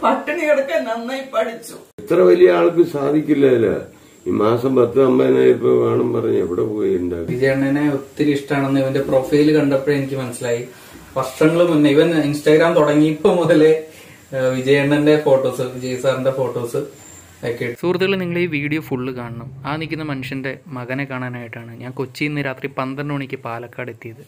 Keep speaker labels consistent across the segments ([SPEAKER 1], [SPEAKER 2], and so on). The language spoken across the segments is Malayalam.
[SPEAKER 1] പട്ടിണി കിടക്കാൻ നന്നായി പഠിച്ചു.
[SPEAKER 2] ഇത്ര വലിയ ആൾക്ക് സാധിക്കില്ല. ഈ മാസം 10-50,000 രൂപ വേണം പറഞ്ഞ് എവിടെ പോയി ഉണ്ടാകും.
[SPEAKER 3] വിജയണ്ണനെ ഒത്തിരി ഇഷ്ടമാണെന്ന് ഇവന്റെ പ്രൊഫൈല് കണ്ടപ്പോഴേ എനിക്ക് മനസ്സിലായി. വർഷങ്ങൾ മുന്നേ ഇവൻ ഇൻസ്റ്റാഗ്രാം തുടങ്ങിയപ്പോ മുതലേ വിജയണ്ണന്റെ ഫോട്ടോസ്, വിജയ് സാറിന്റെ ഫോട്ടോസ് ഒക്കെ. സുഹൃത്തുക്കൾ, നിങ്ങൾ ഈ വീഡിയോ ഫുള്ള് കാണണം. ആ നിൽക്കുന്ന മനുഷ്യന്റെ മകനെ കാണാനായിട്ടാണ് ഞാൻ കൊച്ചിയിൽ നിന്ന് രാത്രി 12 മണിക്ക് പാലക്കാട് എത്തിയത്.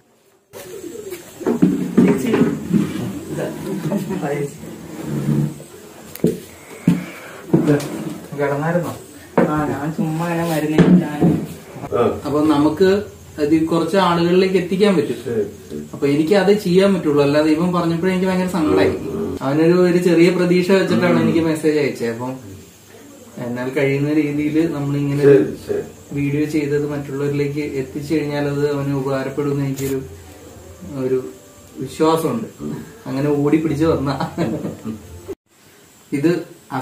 [SPEAKER 3] കിടന്നായിരുന്നോ?
[SPEAKER 1] ഞാൻ ചുമ്മാ മരുന്ന്.
[SPEAKER 3] അപ്പൊ നമുക്ക് അത് കുറച്ച് ആളുകളിലേക്ക് എത്തിക്കാൻ പറ്റും. അപ്പൊ എനിക്ക് അത് ചെയ്യാൻ പറ്റുള്ളൂ. അല്ലാതെ ഇവൻ പറഞ്ഞപ്പോഴേ എനിക്ക് ഭയങ്കര സങ്കടമായി. അവനൊരു ചെറിയ പ്രതീക്ഷ വെച്ചിട്ടാണ് എനിക്ക് മെസ്സേജ് അയച്ചത്. അപ്പം എന്നാൽ കഴിയുന്ന രീതിയിൽ നമ്മളിങ്ങനെ വീഡിയോ ചെയ്തത് മറ്റുള്ളവരിലേക്ക് എത്തിച്ചു കഴിഞ്ഞാൽ അത് അവന് ഉപകാരപ്പെടുമെന്ന് എനിക്കൊരു വിശ്വാസമുണ്ട്. അങ്ങനെ ഓടിപ്പിടിച്ച് വന്ന ഇത്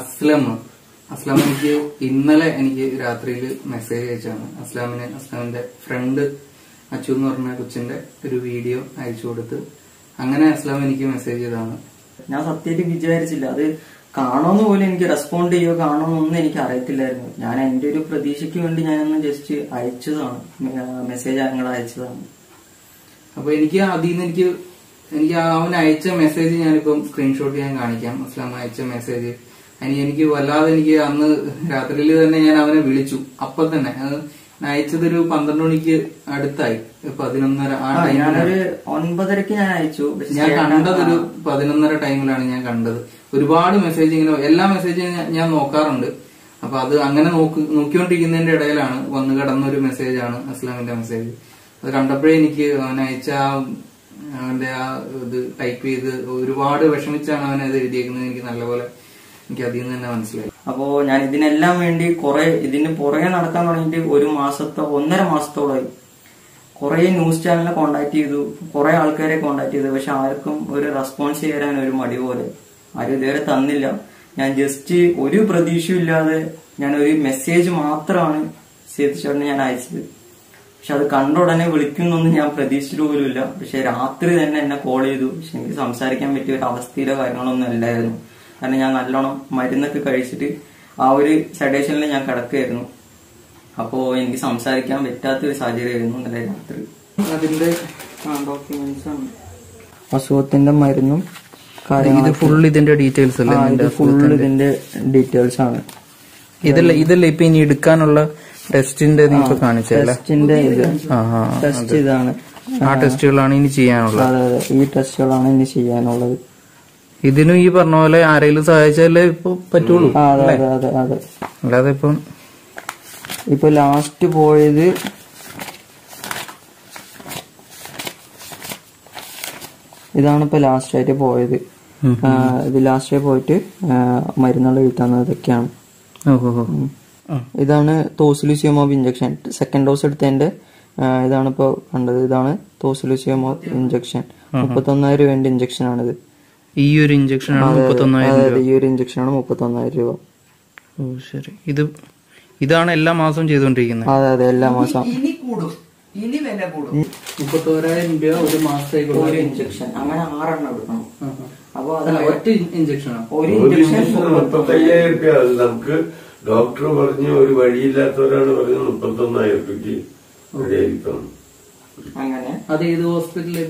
[SPEAKER 3] അസ്ലാം എനിക്ക് ഇന്നലെ രാത്രിയിൽ മെസ്സേജ് അയച്ചാണ്. അസ്ലാമിന്റെ ഫ്രണ്ട് അച്ചു എന്ന് പറഞ്ഞ കൊച്ചിന്റെ ഒരു വീഡിയോ അയച്ചു കൊടുത്ത് അങ്ങനെ അസ്ലാം എനിക്ക് മെസ്സേജ് ചെയ്തതാണ്.
[SPEAKER 1] ഞാൻ സത്യമായിട്ട് വിചാരിച്ചില്ല അത് കാണുമെന്ന് പോലും എനിക്ക് റെസ്പോണ്ട് ചെയ്യുകയോ കാണുമെന്നൊന്നും എനിക്ക് അറിയത്തില്ലായിരുന്നു. ഞാൻ എന്റെ ഒരു പ്രതീക്ഷയ്ക്ക് വേണ്ടി ഞാനൊന്ന് ജസ്റ്റ് അയച്ചതാണ്, മെസ്സേജ് ഞങ്ങൾ അയച്ചതാണ്.
[SPEAKER 3] അപ്പൊ എനിക്ക് അതിൽ നിന്ന് എനിക്ക് അവൻ അയച്ച മെസ്സേജ് ഞാനിപ്പം സ്ക്രീൻഷോട്ട് ചെയ്യാൻ കാണിക്കാം. അസ്ലാം അയച്ച മെസ്സേജ് എനിക്ക് വല്ലാതെ അന്ന് രാത്രിയിൽ തന്നെ ഞാൻ അവനെ വിളിച്ചു. അപ്പൊ തന്നെ അയച്ചതൊരു 12 മണിക്ക് അടുത്തായി, 11:30 ആ ടൈമിലാണ്.
[SPEAKER 1] 9:30 ഞാൻ അയച്ചു.
[SPEAKER 3] ഞാൻ കണ്ടതൊരു 11:30 ടൈമിലാണ് ഞാൻ കണ്ടത്. ഒരുപാട് മെസ്സേജ് ഇങ്ങനെ എല്ലാ മെസ്സേജും ഞാൻ നോക്കാറുണ്ട്. അപ്പൊ അത് അങ്ങനെ നോക്കിക്കൊണ്ടിരിക്കുന്നതിന്റെ ഇടയിലാണ് വന്ന് കിടന്നൊരു മെസ്സേജാണ് അസ്ലാമിന്റെ മെസ്സേജ്. അത് കണ്ടപ്പോഴേ എനിക്ക് അവൻ അയച്ച അവന്റെ ഇത് ടൈപ്പ് ചെയ്ത് ഒരുപാട് വിഷമിച്ചാണ് അവനത് എഴുതിയേക്കുന്നത്. എനിക്ക് നല്ലപോലെ എനിക്ക് അതിൽ നിന്ന് തന്നെ മനസ്സിലായി.
[SPEAKER 1] അപ്പോ ഞാൻ ഇതിനെല്ലാം വേണ്ടി ഇതിന് പുറകെ നടക്കാൻ തുടങ്ങിയിട്ട് 1.5 മാസത്തോളമായി. കുറെ ന്യൂസ് ചാനലിനെ കോണ്ടാക്ട് ചെയ്തു, കുറെ ആൾക്കാരെ കോണ്ടാക്ട് ചെയ്തു. പക്ഷെ ആർക്കും ഒരു റെസ്പോൺസ് ചെയ്യാൻ ഒരു മടി പോലെ ആരും ഇതുവരെ തന്നില്ല. ഞാൻ ജസ്റ്റ് ഒരു പ്രതീക്ഷയില്ലാതെ ഞാൻ ഒരു മെസ്സേജ് മാത്രമാണ് സേതുചേട്ടന് ഞാൻ അയച്ചത്. പക്ഷെ അത് കണ്ട ഉടനെ വിളിക്കുന്നൊന്നും ഞാൻ പ്രതീക്ഷിച്ചിട്ട് പോലും ഇല്ല. പക്ഷെ രാത്രി തന്നെ എന്നെ കോൾ ചെയ്തു. പക്ഷെ എനിക്ക് സംസാരിക്കാൻ പറ്റിയ ഒരു അവസ്ഥയിലോ കാര്യങ്ങളൊന്നും അല്ലായിരുന്നു. കാരണം ഞാൻ നല്ലോണം മരുന്നൊക്കെ കഴിച്ചിട്ട് ആ ഒരു സെഡേഷനിൽ ഞാൻ കിടക്കുകയായിരുന്നു. അപ്പോ എനിക്ക് സംസാരിക്കാൻ പറ്റാത്തൊരു സാഹചര്യമായിരുന്നു ഇന്നലെ രാത്രി.
[SPEAKER 3] അതിന്റെ
[SPEAKER 1] ഡോക്യുമെന്റ്സ് ആണ്, അസുഖത്തിന്റെ മരുന്നും
[SPEAKER 3] ഫുൾ ഇതിന്റെ ഡീറ്റെയിൽസ് അല്ലേ?
[SPEAKER 1] ഫുൾ ഇതിന്റെ ഡീറ്റെയിൽസ് ആണ്.
[SPEAKER 3] ഇതല്ല ഇപ്പൊ ഇനി എടുക്കാനുള്ള ടെസ്റ്റിന്റെ കാണിച്ചല്ലേ?
[SPEAKER 1] ടെസ്റ്റ് ഇതാണ്.
[SPEAKER 3] ആ ടെസ്റ്റുകളാണ് ഇനി ചെയ്യാനുള്ളത്.
[SPEAKER 1] അതെ, ഈ ടെസ്റ്റുകളാണ് ഇനി ചെയ്യാനുള്ളത്.
[SPEAKER 3] ഇതിനും ഈ പറഞ്ഞ പോലെ ആരെങ്കിലും സഹായിച്ചാലേ ഇപ്പൊ പറ്റുള്ളൂ.
[SPEAKER 1] അതെ,
[SPEAKER 3] അല്ലാതെ
[SPEAKER 1] ഇപ്പൊ ലാസ്റ്റ് പോയത് ഇതാണ്. ഇപ്പൊ ലാസ്റ്റ് ആയിട്ട് പോയത് ഇത് ലാസ്റ്റ് പോയിട്ട് മരുന്നുകൾ എഴുതാന്നതൊക്കെയാണ്. ഇതാണ് ടോസിലിസിയമോബ് ഇഞ്ചക്ഷൻ. സെക്കൻഡ് ഡോസ് എടുത്തതിന്റെ ഇതാണ് ഇപ്പൊ കണ്ടത്. ഇതാണ് ടോസിലിസിയമോബ് ഇഞ്ചക്ഷൻ. 31,000 രൂപന്റെ ഇഞ്ചക്ഷൻ ആണിത്.
[SPEAKER 3] ഈ ഒരു ഇഞ്ചക്ഷൻ ആണ് 31,000.
[SPEAKER 1] ഈ ഒരു ഇഞ്ചക്ഷൻ ആണ് 31,000 രൂപ.
[SPEAKER 3] ഓ ശരി. ഇതാണ് എല്ലാ മാസവും ചെയ്തുകൊണ്ടിരിക്കുന്നത്?
[SPEAKER 1] അതെ, എല്ലാ മാസവും.
[SPEAKER 3] ഇനി കൂടും, ഇനി വില കൂടും. 31,000 രൂപ ഒരു മാസത്തേക്കുള്ള
[SPEAKER 1] ഒരു ഇഞ്ചക്ഷൻ. അങ്ങനെ 6 എണ്ണം എടുക്കണം. അപ്പൊ
[SPEAKER 3] ഒറ്റ ഇഞ്ചക്ഷനാണ്.
[SPEAKER 1] ഒരു ഇഞ്ചക്ഷൻ
[SPEAKER 2] 35,000 രൂപ. നമുക്ക് ഡോക്ടർ പറഞ്ഞു ഒരു വഴിയില്ലാത്തവരാണ് പറഞ്ഞത് 31,000 രൂപയ്ക്ക് റെഡിയായിരിക്കണം.
[SPEAKER 1] അങ്ങനെ
[SPEAKER 3] അത് ഏത് ഹോസ്പിറ്റലിൽ?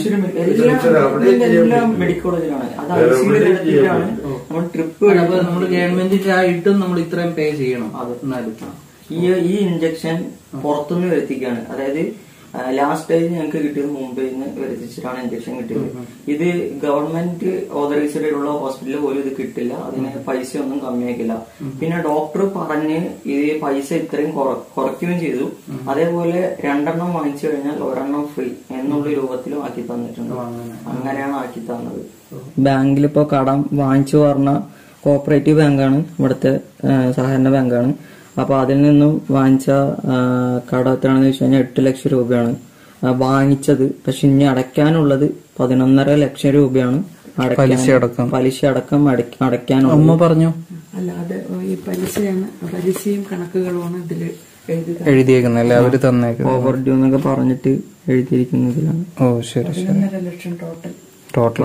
[SPEAKER 1] മെഡിക്കൽ കോളേജിലാണ്.
[SPEAKER 3] ട്രിപ്പ് നമ്മള് ഗവൺമെന്റിന്റെ ആയിട്ടും നമ്മൾ ഇത്രയും പേ ചെയ്യണം.
[SPEAKER 1] ഈ ഇഞ്ചക്ഷൻ പുറത്തുനിന്ന് വരുത്തിക്കാണ്. അതായത് ലാസ്റ്റ് ടൈം ഞങ്ങൾക്ക് കിട്ടിയത് മുംബൈയിൽ നിന്ന് വരുത്തിച്ചിട്ടാണ് ഇഞ്ചക്ഷൻ കിട്ടിയത്. ഇത് ഗവൺമെന്റ് ഓതറൈസ്ഡ് ഉള്ള ഹോസ്പിറ്റലിൽ പോലും ഇത് കിട്ടില്ല. അതിന് പൈസ ഒന്നും കമ്മിയാക്കില്ല. പിന്നെ ഡോക്ടർ പറഞ്ഞ് ഇത് പൈസ ഇത്രയും കുറയ്ക്കുകയും ചെയ്തു. അതേപോലെ 2 എണ്ണം വാങ്ങിച്ചു കഴിഞ്ഞാൽ 1 എണ്ണം ഫ്രീ എന്നുള്ള രൂപത്തിലും ആക്കി തന്നിട്ടുണ്ട്. അങ്ങനെയാണ് ആക്കി തന്നത്. ബാങ്കിൽ ഇപ്പൊ കടം വാങ്ങിച്ചു പറഞ്ഞ കോഓപ്പറേറ്റീവ് ബാങ്കാണ്, ഇവിടുത്തെ സഹകരണ ബാങ്കാണ്. അപ്പൊ അതിൽ നിന്നും വാങ്ങിച്ച കടം എത്രയാണെന്ന് വെച്ച് കഴിഞ്ഞാൽ 8 ലക്ഷം രൂപയാണ് വാങ്ങിച്ചത്. പക്ഷെ ഇനി അടയ്ക്കാനുള്ളത് 11.5 ലക്ഷം രൂപയാണ്. പലിശ അടക്കം അടയ്ക്കാനുള്ള.
[SPEAKER 3] അമ്മ പറഞ്ഞു
[SPEAKER 4] അല്ലാതെ ഈ പലിശയും കണക്കുകളുമാണ് ഇതില്
[SPEAKER 3] എഴുതിയേക്കുന്നല്ലേ അവര് തന്നേക്കുന്നത്.
[SPEAKER 1] ഓവർ ഡ്യൂ എന്നൊക്കെ പറഞ്ഞിട്ട് എഴുതിയിരിക്കുന്നതിലാണ്.
[SPEAKER 3] ഓ ശരി.
[SPEAKER 4] 11.5 ലക്ഷം
[SPEAKER 3] ടോട്ടൽ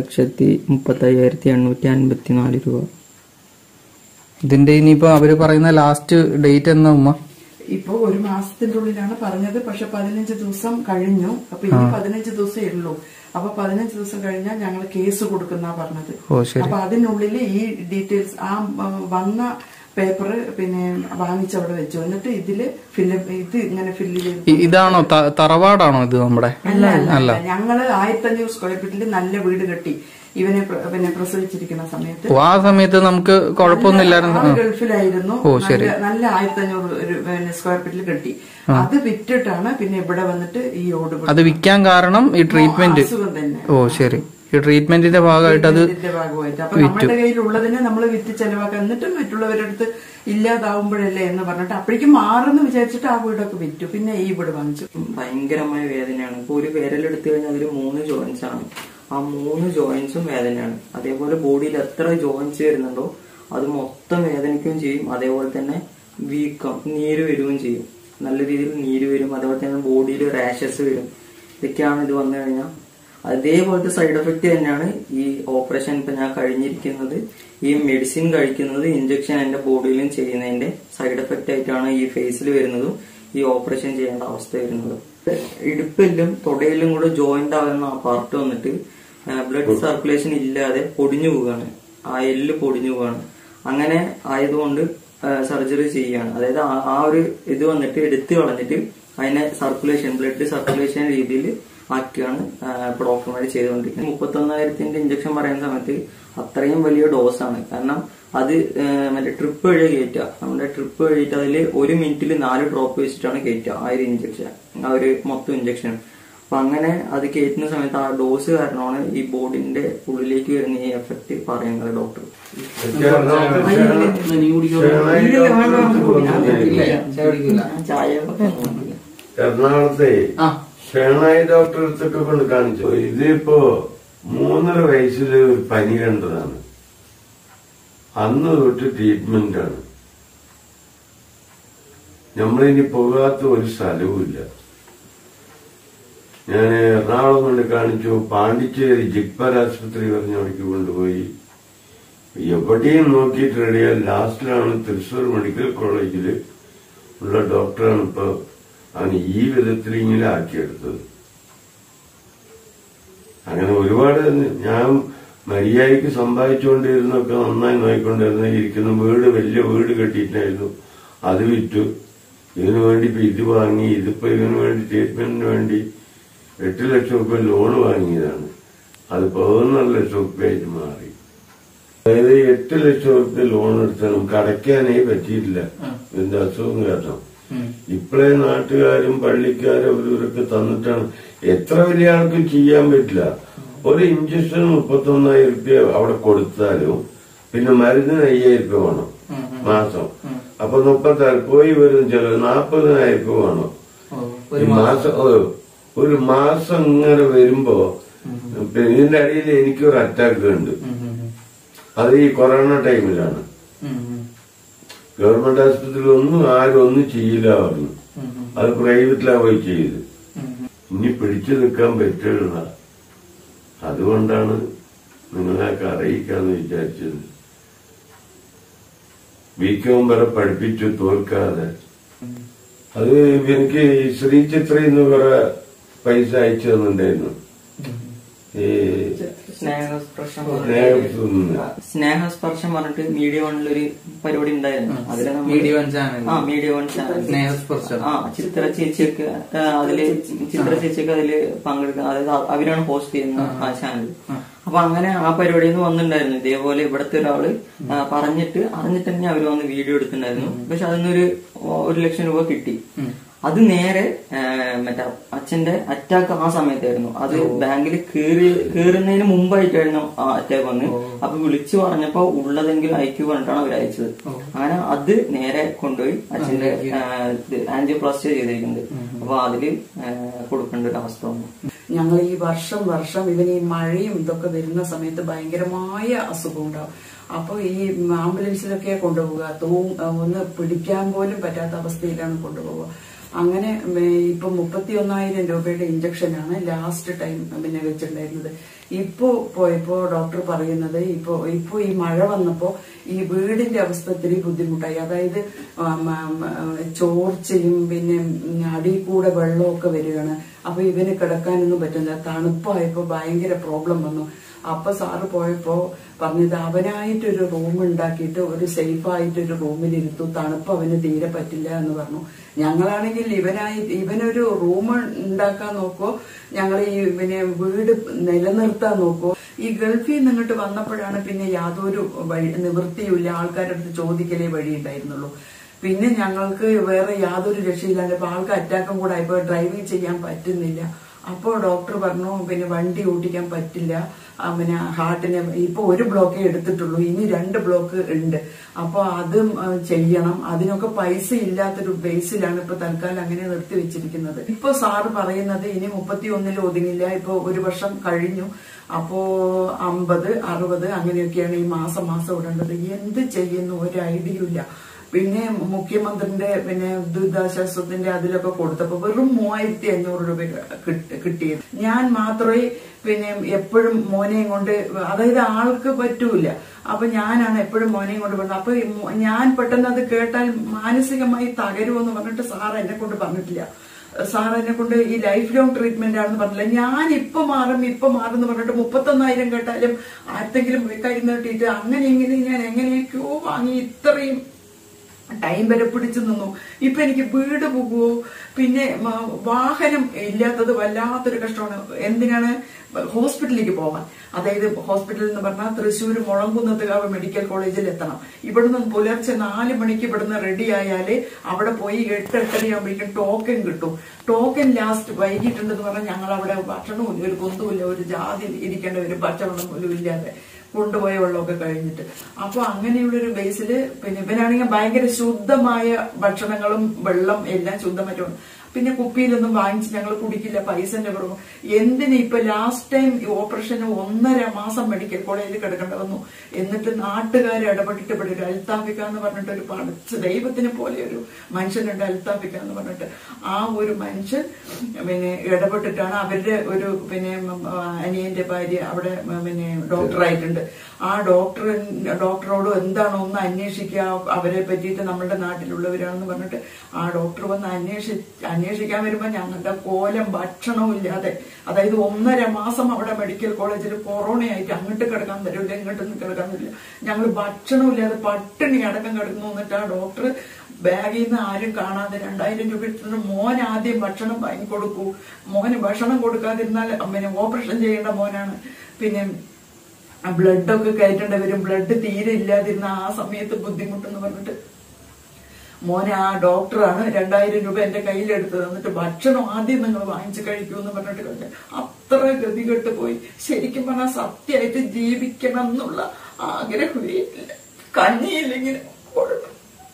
[SPEAKER 1] 11,35,854 രൂപ.
[SPEAKER 3] ഇതിന്റെ ഇനിയിപ്പോ അവര് പറയുന്ന ലാസ്റ്റ് ഡേറ്റ് എന്നാ ഉമ്മ?
[SPEAKER 4] ഇപ്പൊ 1 മാസത്തിന്റെ ഉള്ളിലാണ് പറഞ്ഞത്. പക്ഷെ 15 ദിവസം കഴിഞ്ഞു. അപ്പൊ ഇനി 15 ദിവസമേ ഉള്ളൂ. അപ്പൊ 15 ദിവസം കഴിഞ്ഞാൽ ഞങ്ങൾ കേസ് കൊടുക്കുന്ന പറഞ്ഞത്. അപ്പൊ അതിനുള്ളിൽ ഈ ഡീറ്റെയിൽസ് ആ വന്ന പേപ്പർ പിന്നെ വാങ്ങിച്ചവിടെ വെച്ചു. എന്നിട്ട് ഇതില് ഇത് ഇങ്ങനെ ഫില്ല് ചെയ്ത്.
[SPEAKER 3] ഇതാണോ തറവാടാണോ ഇത് നമ്മുടെ?
[SPEAKER 4] അല്ല, ഞങ്ങള് 1500 സ്ക്വയർ ഫീറ്റിൽ നല്ല വീട് കെട്ടി ഇവനെ പിന്നെ പ്രസവിച്ചിരിക്കുന്ന സമയത്ത്.
[SPEAKER 3] ആ സമയത്ത് നമുക്ക് കുഴപ്പമൊന്നുമില്ലായിരുന്നു.
[SPEAKER 4] ഗൾഫിലായിരുന്നു. നല്ല 1500 സ്ക്വയർ ഫീറ്റിൽ കെട്ടി. അത് വിറ്റിട്ടാണ് പിന്നെ ഇവിടെ വന്നിട്ട് ഈ ഓട്.
[SPEAKER 3] അത് വിൽക്കാൻ കാരണം ഈ ട്രീറ്റ്മെന്റ്.
[SPEAKER 4] അസുഖം തന്നെ.
[SPEAKER 3] ഓ ശരി. ഈ ട്രീറ്റ്മെന്റിന്റെ ഭാഗമായിട്ട് അത്
[SPEAKER 4] അപ്പൊ നമ്മുടെ കയ്യിലുള്ളതിനെ നമ്മൾ വിറ്റ് ചെലവാക്കാൻ, എന്നിട്ടും മറ്റുള്ളവരുടെ അടുത്ത് ഇല്ലാതാവുമ്പോഴല്ലേ എന്ന് പറഞ്ഞിട്ട് അപ്പോഴേക്കും മാറുന്നു വിചാരിച്ചിട്ട് ആ വീടൊക്കെ വിറ്റു. പിന്നെ ഈ വീട് വാങ്ങിച്ചു.
[SPEAKER 1] ഭയങ്കരമായ വേദനയാണ്. ഇപ്പൊ ഒരു വിരലെടുത്തു കഴിഞ്ഞാൽ അതിൽ 3 ജോയിന്റ്സ് ആണ്. ആ 3 ജോയിന്റ്സും വേദനയാണ്. അതേപോലെ ബോഡിയിൽ എത്ര ജോയിന്റ്സ് വരുന്നുണ്ടോ അത് മൊത്തം വേദനിക്കുകയും ചെയ്യും. അതേപോലെ തന്നെ വീക്കം, നീര് വരികയും ചെയ്യും. നല്ല രീതിയിൽ നീര് വരും. അതേപോലെ തന്നെ ബോഡിയിൽ റാഷസ് വരും. ഇതൊക്കെയാണ് ഇത് വന്നു കഴിഞ്ഞാൽ. അതേപോലത്തെ സൈഡ് എഫക്ട് തന്നെയാണ് ഈ ഓപ്പറേഷൻ. ഇപ്പൊ ഞാൻ കഴിഞ്ഞിരിക്കുന്നത് ഈ മെഡിസിൻ കഴിക്കുന്നത്, ഇഞ്ചക്ഷൻ എന്റെ ബോഡിയിലും ചെയ്യുന്നതിന്റെ സൈഡ് എഫക്ട് ആയിട്ടാണ് ഈ ഫേസിൽ വരുന്നതും ഈ ഓപ്പറേഷൻ ചെയ്യേണ്ട അവസ്ഥ വരുന്നതും. ഇടുപ്പിലും തൊടയിലും കൂടെ ജോയിന്റ് ആകുന്ന ആ പാർട്ട് വന്നിട്ട് ബ്ലഡ് സർക്കുലേഷൻ ഇല്ലാതെ പൊടിഞ്ഞു പോവുകയാണ്. ആ എല്ല് പൊടിഞ്ഞു പോവുകയാണ്. അങ്ങനെ ആയതുകൊണ്ട് സർജറി ചെയ്യുകയാണ്. അതായത് ആ ഒരു ഇത് വന്നിട്ട് എടുത്തു കളഞ്ഞിട്ട് അതിനെ സർക്കുലേഷൻ, ബ്ലഡ് സർക്കുലേഷൻ രീതിയിൽ ആക്കിയാണ് ഇപ്പൊ ഡോക്ടർമാർ ചെയ്തുകൊണ്ടിരിക്കുന്നത്. 31,000 ഇഞ്ചക്ഷൻ പറയുന്ന സമയത്ത് അത്രയും വലിയ ഡോസാണ്. കാരണം അത് മറ്റേ ട്രിപ്പ് വഴി കയറ്റുക. നമ്മുടെ ട്രിപ്പ് വഴിയിട്ട് അതിൽ 1 മിനിറ്റിൽ 4 ഡ്രോപ്പ് വെച്ചിട്ടാണ് കയറ്റുക. 1000 ഇഞ്ചക്ഷൻ, ആ ഒരു മൊത്തം ഇഞ്ചക്ഷൻ. അപ്പൊ അങ്ങനെ അത് കയറ്റുന്ന സമയത്ത് ആ ഡോസ് കാരണമാണ് ഈ ബോഡിന്റെ ഉള്ളിലേക്ക് വരുന്ന ഈ എഫക്ട് പറയുന്നത് ഡോക്ടർ.
[SPEAKER 2] എറണാകുളത്തെ ഷേണായി ഡോക്ടറെ അടുത്തൊക്കെ കൊണ്ട് കാണിച്ചു. ഇതിപ്പോ 3.5 വയസ്സിൽ ഒരു പനി കണ്ടതാണ്. അന്ന് തൊട്ട് ട്രീറ്റ്മെന്റ് ആണ്. നമ്മളിനി പോകാത്ത ഒരു സ്ഥലവുമില്ല. ഞാൻ എറണാകുളം കൊണ്ട് കാണിച്ചു, പാണ്ടിച്ചേരി ജിപ്മർ ആശുപത്രി പറഞ്ഞ അവിടേക്ക് കൊണ്ടുപോയി. എവിടെയും നോക്കിയിട്ട് റെഡിയാ. ലാസ്റ്റിലാണ് തൃശ്ശൂർ മെഡിക്കൽ കോളേജിൽ ഉള്ള ഡോക്ടറാണ് ഇപ്പൊ അവന് ഈ വിധത്തിൽ ഇങ്ങനെ ആക്കിയെടുത്തത്. അങ്ങനെ ഒരുപാട് ഞാൻ മര്യാദയ്ക്ക് സമ്പാദിച്ചുകൊണ്ടിരുന്നൊക്കെ നന്നായി നോക്കിക്കൊണ്ടിരുന്ന ഇരിക്കുന്ന വീട്, വലിയ വീട് കെട്ടിയിട്ടായിരുന്നു. അത് വിറ്റു. ഇതിനു വേണ്ടി ഇപ്പൊ ഇത് വാങ്ങി. ഇതിപ്പോ ഇതിനു വേണ്ടി ട്രീറ്റ്മെന്റിന് വേണ്ടി 8 ലക്ഷം രൂപ ലോണ് വാങ്ങിയതാണ്. അത് 11 ലക്ഷം രൂപയായിട്ട് മാറി. അതായത് 8 ലക്ഷം രൂപ ലോൺ എടുത്താൽ നമുക്ക് അടയ്ക്കാനേ പറ്റിയിട്ടില്ല. ഇതിന്റെ അസുഖം കാരണം. ഇപ്പോഴേ നാട്ടുകാരും പള്ളിക്കാരും അവരൊക്കെ തന്നിട്ടാണ്. എത്ര വലിയ ആൾക്കും ചെയ്യാൻ പറ്റില്ല. ഒരു ഇഞ്ചക്ഷൻ 31,000 രൂപ അവിടെ കൊടുത്താലും പിന്നെ മരുന്നിന് 5,000 രൂപ വേണം മാസം. അപ്പൊ 36 പോയി വരും ചിലവ് 40,000 രൂപ വേണം മാസം. ഒരു മാസം ഇങ്ങനെ വരുമ്പോ ഇതിന്റെ അടിയിൽ എനിക്കൊരു അറ്റാക്ക് ഉണ്ട്. അത് ഈ കൊറോണ ടൈമിലാണ്. ഗവൺമെന്റ് ആശുപത്രിയിൽ ആരും ഒന്നും ചെയ്യില്ല പറഞ്ഞു. അത് പ്രൈവറ്റിലാ പോയി ചെയ്ത്. ഇനി പിടിച്ചു നിൽക്കാൻ പറ്റില്ല. അതുകൊണ്ടാണ് നിങ്ങളെയൊക്കെ അറിയിക്കാന്ന് വിചാരിച്ചത്. ബികോം വരെ പഠിപ്പിച്ചു തോൽക്കാതെ. അത് എനിക്ക് ശ്രീ ചിത്രന്ന് കുറെ പൈസ അയച്ചു തന്നിട്ടുണ്ടായിരുന്നു.
[SPEAKER 1] സ്നേഹസ്പർശം പറഞ്ഞിട്ട് മീഡിയ വണ്ണിലൊരു പരിപാടി ഉണ്ടായിരുന്നു. അതില്
[SPEAKER 3] മീഡിയ വൺ ചാനൽ
[SPEAKER 1] ചിത്ര ചേച്ചിയൊക്കെ അതില് പങ്കെടുക്കുക. അതായത് അവരാണ് ഹോസ്റ്റ് ചെയ്യുന്ന ആ ചാനൽ. അപ്പൊ അങ്ങനെ ആ പരിപാടിയിൽ നിന്ന് വന്നിട്ടുണ്ടായിരുന്നു. ഇതേപോലെ ഇവിടുത്തെ ഒരാള് അറിഞ്ഞിട്ട് തന്നെ അവര് വന്ന് വീഡിയോ എടുത്തിട്ടുണ്ടായിരുന്നു. പക്ഷെ അതിനൊരു 1 ലക്ഷം രൂപ കിട്ടി. അത് നേരെ മറ്റേ അച്ഛന്റെ അറ്റാക്ക് ആ സമയത്തായിരുന്നു. അത് ബാങ്കിൽ കേറുന്നതിന് മുമ്പായിട്ടായിരുന്നു ആ അറ്റാക്ക് വന്ന്. അപ്പൊ വിളിച്ചു പറഞ്ഞപ്പോ ഉള്ളതെങ്കിൽ അയക്കു പറഞ്ഞിട്ടാണ് അവർ അയച്ചത്. അങ്ങനെ അത് നേരെ കൊണ്ടുപോയി അച്ഛന്റെ ആൻജിയോപ്ലാസ്റ്റി ചെയ്തിരിക്കുന്നത്. അപ്പൊ അതില് കൊടുക്കേണ്ട ഒരു അവസ്ഥ വന്നു.
[SPEAKER 4] ഞങ്ങൾ ഈ വർഷം ഇവന് ഈ മഴയും ഇതൊക്കെ വരുന്ന സമയത്ത് ഭയങ്കരമായ അസുഖം ഉണ്ടാവും. അപ്പൊ ഈ ആംബുലൻസിലൊക്കെ കൊണ്ടുപോവുക, ഒന്ന് പിടിക്കാൻ പോലും പറ്റാത്ത അവസ്ഥയിലാണ് കൊണ്ടുപോവുക. അങ്ങനെ ഇപ്പൊ 31,000 രൂപയുടെ ഇഞ്ചക്ഷനാണ് ലാസ്റ്റ് ടൈം പിന്നെ വെച്ചിട്ടുണ്ടായിരുന്നത്. ഇപ്പോ പോയപ്പോ ഡോക്ടർ പറയുന്നത് ഇപ്പോ ഈ മഴ വന്നപ്പോ ഈ വീടിന്റെ അവസ്ഥ ഇത്തിരി ബുദ്ധിമുട്ടായി. അതായത് ചോർച്ചയും പിന്നെ അടിയിൽ കൂടെ വെള്ളമൊക്കെ വരികയാണ്. അപ്പൊ ഇവന് കിടക്കാനൊന്നും പറ്റില്ല. തണുപ്പായപ്പോ ഭയങ്കര പ്രോബ്ലം വന്നു. അപ്പൊ സാറ് പോയപ്പോ പറഞ്ഞത് അവനായിട്ടൊരു റൂം ഉണ്ടാക്കിയിട്ട് ഒരു സേഫായിട്ടൊരു റൂമിൽ ഇരുത്തു, തണുപ്പ് അവന് തീരെ പറ്റില്ല എന്ന് പറഞ്ഞു. ഞങ്ങളാണെങ്കിൽ ഇവനൊരു റൂം ഉണ്ടാക്കാൻ നോക്കോ, ഞങ്ങൾ ഈ വീട് നിലനിർത്താൻ നോക്കോ. ഈ ഗൾഫിൽ നിന്നിട്ട് വന്നപ്പോഴാണ് പിന്നെ യാതൊരു നിവൃത്തിയുമില്ല, ആൾക്കാരുടെ അടുത്ത് ചോദിക്കലേ വഴിയുണ്ടായിരുന്നുള്ളൂ. പിന്നെ ഞങ്ങൾക്ക് വേറെ യാതൊരു രക്ഷയില്ലാണ്ട് ഇപ്പൊ ആൾക്ക് അറ്റാക്കും കൂടെ ആയപ്പോ ഡ്രൈവിംഗ് ചെയ്യാൻ പറ്റുന്നില്ല. അപ്പോ ഡോക്ടർ പറഞ്ഞു പിന്നെ വണ്ടി ഓടിക്കാൻ പറ്റില്ല, പിന്നെ ഹാർട്ടിന് ഇപ്പൊ ഒരു ബ്ലോക്കേ എടുത്തിട്ടുള്ളൂ, ഇനി 2 ബ്ലോക്ക് ഉണ്ട്. അപ്പൊ അതും ചെയ്യണം. അതിനൊക്കെ പൈസ ഇല്ലാത്തൊരു ബേസിലാണ് ഇപ്പൊ തൽക്കാലം അങ്ങനെ നിർത്തി വെച്ചിരിക്കുന്നത്. ഇപ്പൊ സാറ് പറയുന്നത് ഇനി 31 ഒതുങ്ങില്ല, ഇപ്പൊ 1 വർഷം കഴിഞ്ഞു. അപ്പോ 50, 60 അങ്ങനെയൊക്കെയാണ് ഈ മാസം ഇടേണ്ടത്. എന്ത് ചെയ്യുന്നു ഒരു ഐഡിയ ഇല്ല. പിന്നെ മുഖ്യമന്ത്രിന്റെ പിന്നെ ദുരിതാശ്വാസത്തിന്റെ അതിലൊക്കെ കൊടുത്തപ്പോ വെറും 3500 രൂപ കിട്ടിയത്. ഞാൻ മാത്രമേ പിന്നെ എപ്പോഴും മോനെയും കൊണ്ട്, അതായത് ആൾക്ക് പറ്റൂല. അപ്പൊ ഞാനാണ് എപ്പോഴും മോനെയും കൊണ്ട് പറഞ്ഞത്. അപ്പൊ ഞാൻ പെട്ടെന്ന് അത് കേട്ടാൽ മാനസികമായി തകരുമെന്ന് പറഞ്ഞിട്ട് സാർ എന്നെ കൊണ്ട് പറഞ്ഞിട്ടില്ല. സാർ എന്നെ കൊണ്ട് ഈ ലൈഫ് ലോങ് ട്രീറ്റ്മെന്റ് ആണെന്ന് പറഞ്ഞില്ല. ഞാൻ ഇപ്പൊ മാറും എന്ന് പറഞ്ഞിട്ട് 31,000 കേട്ടാലും ആർക്കെങ്കിലും കൈ നീട്ടിയിട്ട് അങ്ങനെ ഇങ്ങനെ ഞാൻ എങ്ങനെയൊക്കെയോ വാങ്ങി ഇത്രയും ടൈം വരെ പിടിച്ചു നിന്നു. ഇപ്പൊ എനിക്ക് വീട് പോകുവോ, പിന്നെ വാഹനം ഇല്ലാത്തത് വല്ലാത്തൊരു കഷ്ടമാണ്. എന്തിനാണ് ഹോസ്പിറ്റലിലേക്ക് പോവാൻ. അതായത് ഹോസ്പിറ്റലിൽ എന്ന് പറഞ്ഞാൽ തൃശ്ശൂർ മുളങ്കുന്നത്തുകാവ് മെഡിക്കൽ കോളേജിൽ എത്തണം. ഇവിടുന്ന് പുലർച്ചെ 4 മണിക്ക് ഇവിടുന്ന് റെഡി ആയാല് അവിടെ പോയി 8-8:30 ആകുമ്പോഴേക്കും ടോക്കൺ കിട്ടും. ടോക്കൺ ലാസ്റ്റ് വൈകിട്ടുണ്ടെന്ന് പറഞ്ഞാൽ ഞങ്ങൾ അവിടെ ഭക്ഷണവും ഒരു കുന്തുമില്ല, ഒരു ജാതി ഇരിക്കേണ്ട ഒരു പച്ചവെള്ളം പോലും ഇല്ലാതെ കൊണ്ടുപോയ വെള്ളമൊക്കെ കഴിഞ്ഞിട്ട്. അപ്പൊ അങ്ങനെയുള്ളൊരു ബേസിൽ പിന്നെ ഇവനാണെങ്കിൽ ഭയങ്കര ശുദ്ധമായ ഭക്ഷണങ്ങളും വെള്ളം എല്ലാം ശുദ്ധമായിട്ടും. പിന്നെ കുപ്പിയിലൊന്നും വാങ്ങിച്ച് ഞങ്ങൾ കുടിക്കില്ല, പൈസന്റെ കുറവ്. എന്തിന് ഇപ്പൊ ലാസ്റ്റ് ടൈം ഓപ്പറേഷന് 1.5 മാസം മെഡിക്കൽ കോളേജിൽ കിടക്കേണ്ടി വന്നു. എന്നിട്ട് നാട്ടുകാരെ ഇടപെട്ടിട്ട് ഇവിടെ ഒരു അൽത്താഫിക്ക എന്ന് പറഞ്ഞിട്ട് ഒരു പഠിച്ച ദൈവത്തിനെ പോലെ ഒരു മനുഷ്യനുണ്ട്, അൽത്താഫിക്ക എന്ന് പറഞ്ഞിട്ട്. ആ ഒരു മനുഷ്യൻ പിന്നെ ഇടപെട്ടിട്ടാണ് അവരുടെ ഒരു പിന്നെ അനിയന്റെ ഭാര്യ അവിടെ പിന്നെ ഡോക്ടറായിട്ടുണ്ട്. ആ ഡോക്ടറോട് എന്താണോ ഒന്ന് അന്വേഷിക്കുക, അവരെ പറ്റിയിട്ട് നമ്മുടെ നാട്ടിലുള്ളവരാണെന്ന് പറഞ്ഞിട്ട് ആ ഡോക്ടർ വന്ന് അന്വേഷിക്കാൻ വരുമ്പോ ഞങ്ങളുടെ കോലം ഭക്ഷണവും ഇല്ലാതെ, അതായത് 1.5 മാസം അവിടെ മെഡിക്കൽ കോളേജിൽ കൊറോണയായിട്ട് അങ്ങോട്ട് കിടക്കാൻ തരില്ല, ഇങ്ങോട്ടൊന്നും കിടക്കാൻ തരില്ല. ഞങ്ങൾ ഭക്ഷണവും ഇല്ലാതെ പട്ടിണി അടക്കം കിടക്കുന്നു. എന്നിട്ട് ആ ഡോക്ടർ ബാഗിൽ നിന്ന് ആരും കാണാതെ 2000 രൂപ എടുത്തിട്ട് മോൻ ആദ്യം ഭക്ഷണം വാങ്ങിക്കൊടുക്കൂ, മോന് ഭക്ഷണം കൊടുക്കാതിരുന്നാൽ പിന്നെ ഓപ്പറേഷൻ ചെയ്യേണ്ട മോനാണ്, പിന്നെ ബ്ലഡൊക്കെ കയറ്റേണ്ടി വരും, ബ്ലഡ് തീരെ ഇല്ലാതിരുന്ന ആ സമയത്ത് ബുദ്ധിമുട്ടെന്ന് പറഞ്ഞിട്ട് മോനെ ആ ഡോക്ടറാണ് 2000 രൂപ എന്റെ കയ്യിലെടുത്ത് തന്നിട്ട് ഭക്ഷണം ആദ്യം നിങ്ങൾ വാങ്ങിച്ചു കഴിക്കൂ എന്ന് പറഞ്ഞിട്ട് കഴിഞ്ഞാൽ അത്ര ഗതികെട്ട് പോയി. ശരിക്കും പറഞ്ഞാൽ സത്യമായിട്ട് ജീവിക്കണം എന്നുള്ള ആഗ്രഹമേ ഇല്ല. കഞ്ഞിയില്ലെങ്കിൽ കുഴപ്പം.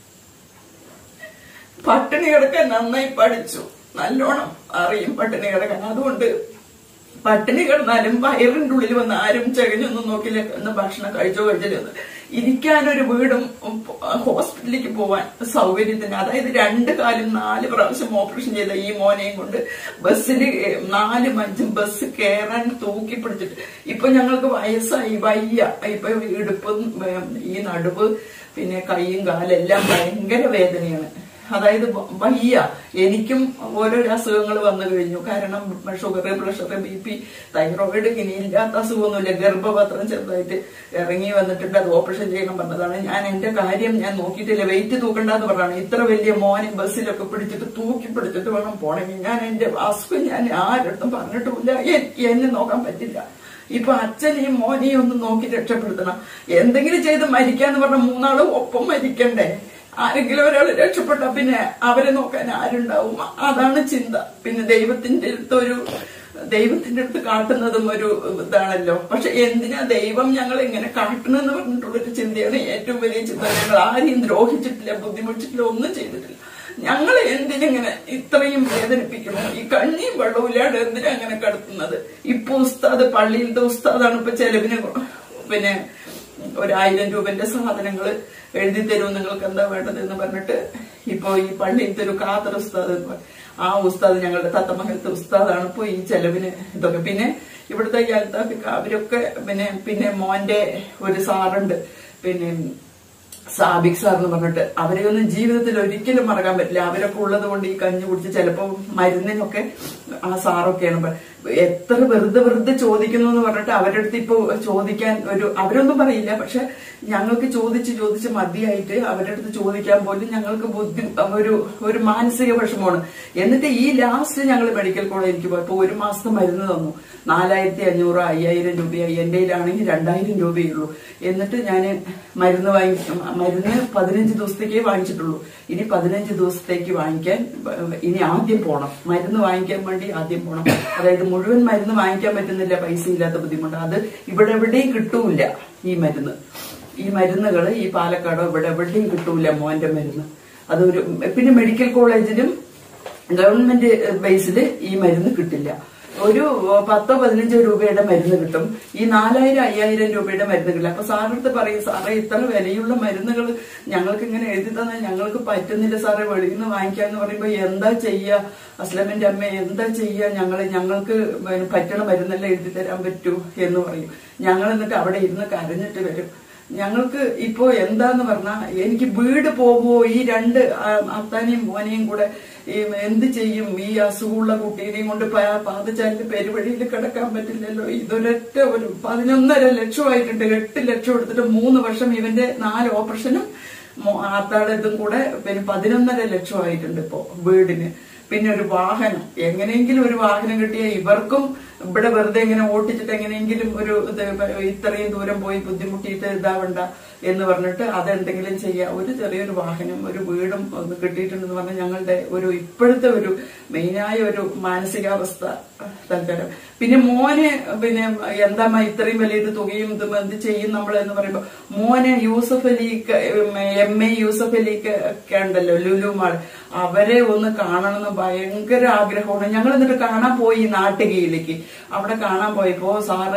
[SPEAKER 4] പട്ടിണി കിടക്കാൻ നന്നായി പഠിച്ചു, നല്ലോണം അറിയും പട്ടിണി കിടക്കാൻ. അതുകൊണ്ട് പട്ടിണി കിടന്നാലും വയറിന്റെ ഉള്ളിൽ വന്ന് ആരും ചകഞ്ഞൊന്നും നോക്കില്ല എന്ന് ഭക്ഷണം കഴിച്ചില്ലെന്ന്. ഇരിക്കാനൊരു വീടും ഹോസ്പിറ്റലിലേക്ക് പോവാൻ സൗകര്യത്തിന്, അതായത് 2 കാലും 4 പ്രാവശ്യം ഓപ്പറേഷൻ ചെയ്ത ഈ മോനെയും കൊണ്ട് ബസ്സിൽ 4 5 ബസ് കയറാൻ തൂക്കി പിടിച്ചിട്ട്. ഇപ്പൊ ഞങ്ങൾക്ക് വയസ്സായി, വയ്യ. ഇപ്പൊ ഇടുപ്പും ഈ നടുവ് പിന്നെ കൈയും കാലെല്ലാം ഭയങ്കര വേദനയാണ്. അതായത് വയ്യ. എനിക്കും ഓരോരോ അസുഖങ്ങൾ വന്നു കഴിഞ്ഞു. കാരണം ഷുഗർ, പ്രഷർ, BP, തൈറോയിഡ്, ഇനി ഇല്ലാത്ത അസുഖമൊന്നുമില്ല. ഗർഭപാത്രം ചെറുതായിട്ട് ഇറങ്ങി വന്നിട്ടുണ്ട്, അത് ഓപ്പറേഷൻ ചെയ്യണം പറഞ്ഞതാണ്. ഞാൻ എന്റെ കാര്യം ഞാൻ നോക്കിയിട്ടില്ല, വെയിറ്റ് തൂക്കണ്ടെന്ന് പറഞ്ഞാണ്. ഇത്ര വലിയ മോനെ ബസ്സിലൊക്കെ പിടിച്ചിട്ട് തൂക്കി പിടിച്ചിട്ട് വേണം പോണെങ്കിൽ. ഞാൻ എന്റെ അസുഖം ഞാൻ ആരടുത്തും പറഞ്ഞിട്ടുമില്ല, എന്നെ നോക്കാൻ പറ്റില്ല. ഇപ്പൊ അച്ഛനെയും മോനെയും ഒന്ന് നോക്കി രക്ഷപ്പെടുത്തണം. എന്തെങ്കിലും ചെയ്ത് മരിക്കാന്ന് പറഞ്ഞ 3 ആളും ഒപ്പം മരിക്കണ്ടേ? ആരെങ്കിലും ഒരാൾ രക്ഷപ്പെട്ട പിന്നെ അവരെ നോക്കാൻ ആരുണ്ടാവും? അതാണ് ചിന്ത. പിന്നെ ദൈവത്തിന്റെ അടുത്ത് കാട്ടുന്നതും ഒരു ഇതാണല്ലോ. പക്ഷെ എന്തിനാ ദൈവം ഞങ്ങൾ ഇങ്ങനെ കാട്ടണമെന്ന് പറഞ്ഞിട്ടുള്ളൊരു ചിന്തയാണ് ഏറ്റവും വലിയ ചിന്ത. ഞങ്ങൾ ആരെയും ദ്രോഹിച്ചിട്ടില്ല, ബുദ്ധിമുട്ടിച്ചിട്ടില്ല, ഒന്നും ചെയ്തിട്ടില്ല. ഞങ്ങൾ എന്തിനിങ്ങനെ ഇത്രയും വേദനിപ്പിക്കുന്നു? ഈ കഞ്ഞിയും വെള്ളവും ഇല്ലാണ്ട് എന്തിനാ അങ്ങനെ കടത്തുന്നത്? ഇപ്പൊ ഉസ്താദ്, പള്ളിയിലത്തെ ഉസ്താദാണ് ഇപ്പൊ ചെലവിന് പിന്നെ 1000 രൂപന്റെ സാധനങ്ങൾ എഴുതി തരൂ, നിങ്ങൾക്ക് എന്താ വേണ്ടത് എന്ന് പറഞ്ഞിട്ട് ഇപ്പൊ ഈ പള്ളിയിലത്തെ ഒരു ഖാദർ ഉസ്താദ്, ആ ഉസ്താദ് ഞങ്ങളുടെ തത്തമംഗലത്തെ ഉസ്താദാണ് ഇപ്പൊ ഈ ചെലവിന് ഇതൊക്കെ. പിന്നെ ഇവിടുത്തെ ഈ അൽത്താഫിക്ക അവരൊക്കെ പിന്നെ മോന്റെ ഒരു സാറുണ്ട്, പിന്നെ സാബിക് സാർ എന്ന് പറഞ്ഞിട്ട്, അവരെ ഒന്നും ജീവിതത്തിൽ ഒരിക്കലും മറക്കാൻ പറ്റില്ല. അവരൊക്കെ ഉള്ളത് കൊണ്ട് ഈ കഞ്ഞി കുടിച്ച് ചിലപ്പോ മരുന്നിനൊക്കെ ആ സാറൊക്കെയാണ് എത്ര വെറുതെ ചോദിക്കുന്നു എന്ന് പറഞ്ഞിട്ട് അവരുടെ അടുത്ത് ഇപ്പൊ ചോദിക്കാൻ അവരൊന്നും പറയില്ല. പക്ഷെ ഞങ്ങൾക്ക് ചോദിച്ച് മതിയായിട്ട് അവരുടെ അടുത്ത് ചോദിക്കാൻ പോലും ഞങ്ങൾക്ക് ഒരു മാനസിക വിഷമമാണ്. എന്നിട്ട് ഈ ലാസ്റ്റ് ഞങ്ങൾ മെഡിക്കൽ കോളേജിലേക്ക് പോയപ്പോ 1 മാസത്തെ മരുന്ന് തന്നു. 4500 5000 രൂപയായി. എന്റെ കയ്യിലാണെങ്കിൽ 2000 രൂപയുള്ളൂ. എന്നിട്ട് ഞാൻ മരുന്ന് 15 ദിവസത്തേക്കേ വാങ്ങിച്ചിട്ടുള്ളൂ. ഇനി 15 ദിവസത്തേക്ക് വാങ്ങിക്കാൻ ഇനി ആദ്യം പോണം. മരുന്ന് വാങ്ങിക്കാൻ വേണ്ടി ആദ്യം പോണം. അതായത് മുഴുവൻ മരുന്ന് വാങ്ങിക്കാൻ പറ്റുന്നില്ല, പൈസ ഇല്ലാത്ത ബുദ്ധിമുട്ട്. അത് ഇവിടെ എവിടെയും കിട്ടൂല ഈ മരുന്നുകൾ. ഈ പാലക്കാടോ ഇവിടെ എവിടെയും കിട്ടൂല മോന്റെ മരുന്ന്. അതൊരു പിന്നെ മെഡിക്കൽ കോളേജിലും ഗവൺമെന്റ് ബേസിൽ ഈ മരുന്ന് കിട്ടില്ല. ഒരു 10-15 രൂപയുടെ മരുന്ന് കിട്ടും. ഈ 4000-5000 രൂപയുടെ മരുന്ന് കിട്ടില്ല. അപ്പൊ സാറിനടുത്ത് പറയും, സാറേ ഇത്ര വിലയുള്ള മരുന്നുകൾ ഞങ്ങൾക്ക് ഇങ്ങനെ എഴുതി തന്നാൽ ഞങ്ങൾക്ക് പറ്റുന്നില്ല സാറേ, വെളിയിൽ നിന്ന് വാങ്ങിക്കാന്ന് പറയുമ്പോ എന്താ ചെയ്യാ അസ്ലമിന്റെ അമ്മ, എന്താ ചെയ്യാ, ഞങ്ങൾക്ക് പറ്റണ മരുന്നെല്ലാം എഴുതി തരാൻ പറ്റൂ എന്ന് പറയും. ഞങ്ങൾ എന്നിട്ട് അവിടെ ഇരുന്ന് കരഞ്ഞിട്ട് വരും. ഞങ്ങൾക്ക് ഇപ്പോ എന്താന്ന് പറഞ്ഞാ എനിക്ക് വീട് പോകുമ്പോ ഈ 2 അത്താനെയും മോനെയും കൂടെ എന്ത് ചെയ്യും? ഈ അസുഖമുള്ള കുട്ടീനെയും കൊണ്ട് പാതച്ചാലിന്റെ പെരുവഴിയിൽ കിടക്കാൻ പറ്റില്ലല്ലോ. ഇതൊരൊറ്റ 11.5 ലക്ഷമായിട്ടുണ്ട്. 8 ലക്ഷം എടുത്തിട്ട് 3 വർഷം ഇവന്റെ 4 ഓപ്പറേഷനും ആത്താടെ ഇതും കൂടെ പിന്നെ 11.5 ലക്ഷമായിട്ടുണ്ട് ഇപ്പോ വീടിന്. പിന്നെ ഒരു വാഹനം, എങ്ങനെയെങ്കിലും ഒരു വാഹനം കിട്ടിയാൽ ഇവർക്കും ഇവിടെ വെറുതെ ഇങ്ങനെ ഓട്ടിച്ചിട്ട് എങ്ങനെയെങ്കിലും ഇത്രയും ദൂരം പോയി ബുദ്ധിമുട്ടിയിട്ട് ഇതാവണ്ട എന്ന് പറഞ്ഞിട്ട് അതെന്തെങ്കിലും ചെയ്യാം. ഒരു ചെറിയൊരു വാഹനം, ഒരു വീടും ഒന്ന് കിട്ടിയിട്ടുണ്ടെന്ന് പറഞ്ഞാൽ ഞങ്ങളുടെ ഇപ്പോഴത്തെ മെയിനായ ഒരു മാനസികാവസ്ഥ തൽക്കാലം. പിന്നെ മോന് എന്താ ഇത്രയും വലിയൊരു തുകയും ഇതും എന്ത് ചെയ്യും നമ്മൾ എന്ന് പറയുമ്പോ മോന് യൂസഫ് അലി MA യൂസഫ് അലിക്ക് ഒക്കെ ഉണ്ടല്ലോ ലുലു മാൾ, അവരെ ഒന്ന് കാണണമെന്ന് ഭയങ്കര ആഗ്രഹമാണ്. ഞങ്ങൾ എന്നിട്ട് കാണാൻ പോയി നാട്ടികയിലേക്ക്. അവിടെ കാണാൻ പോയപ്പോ സാറ്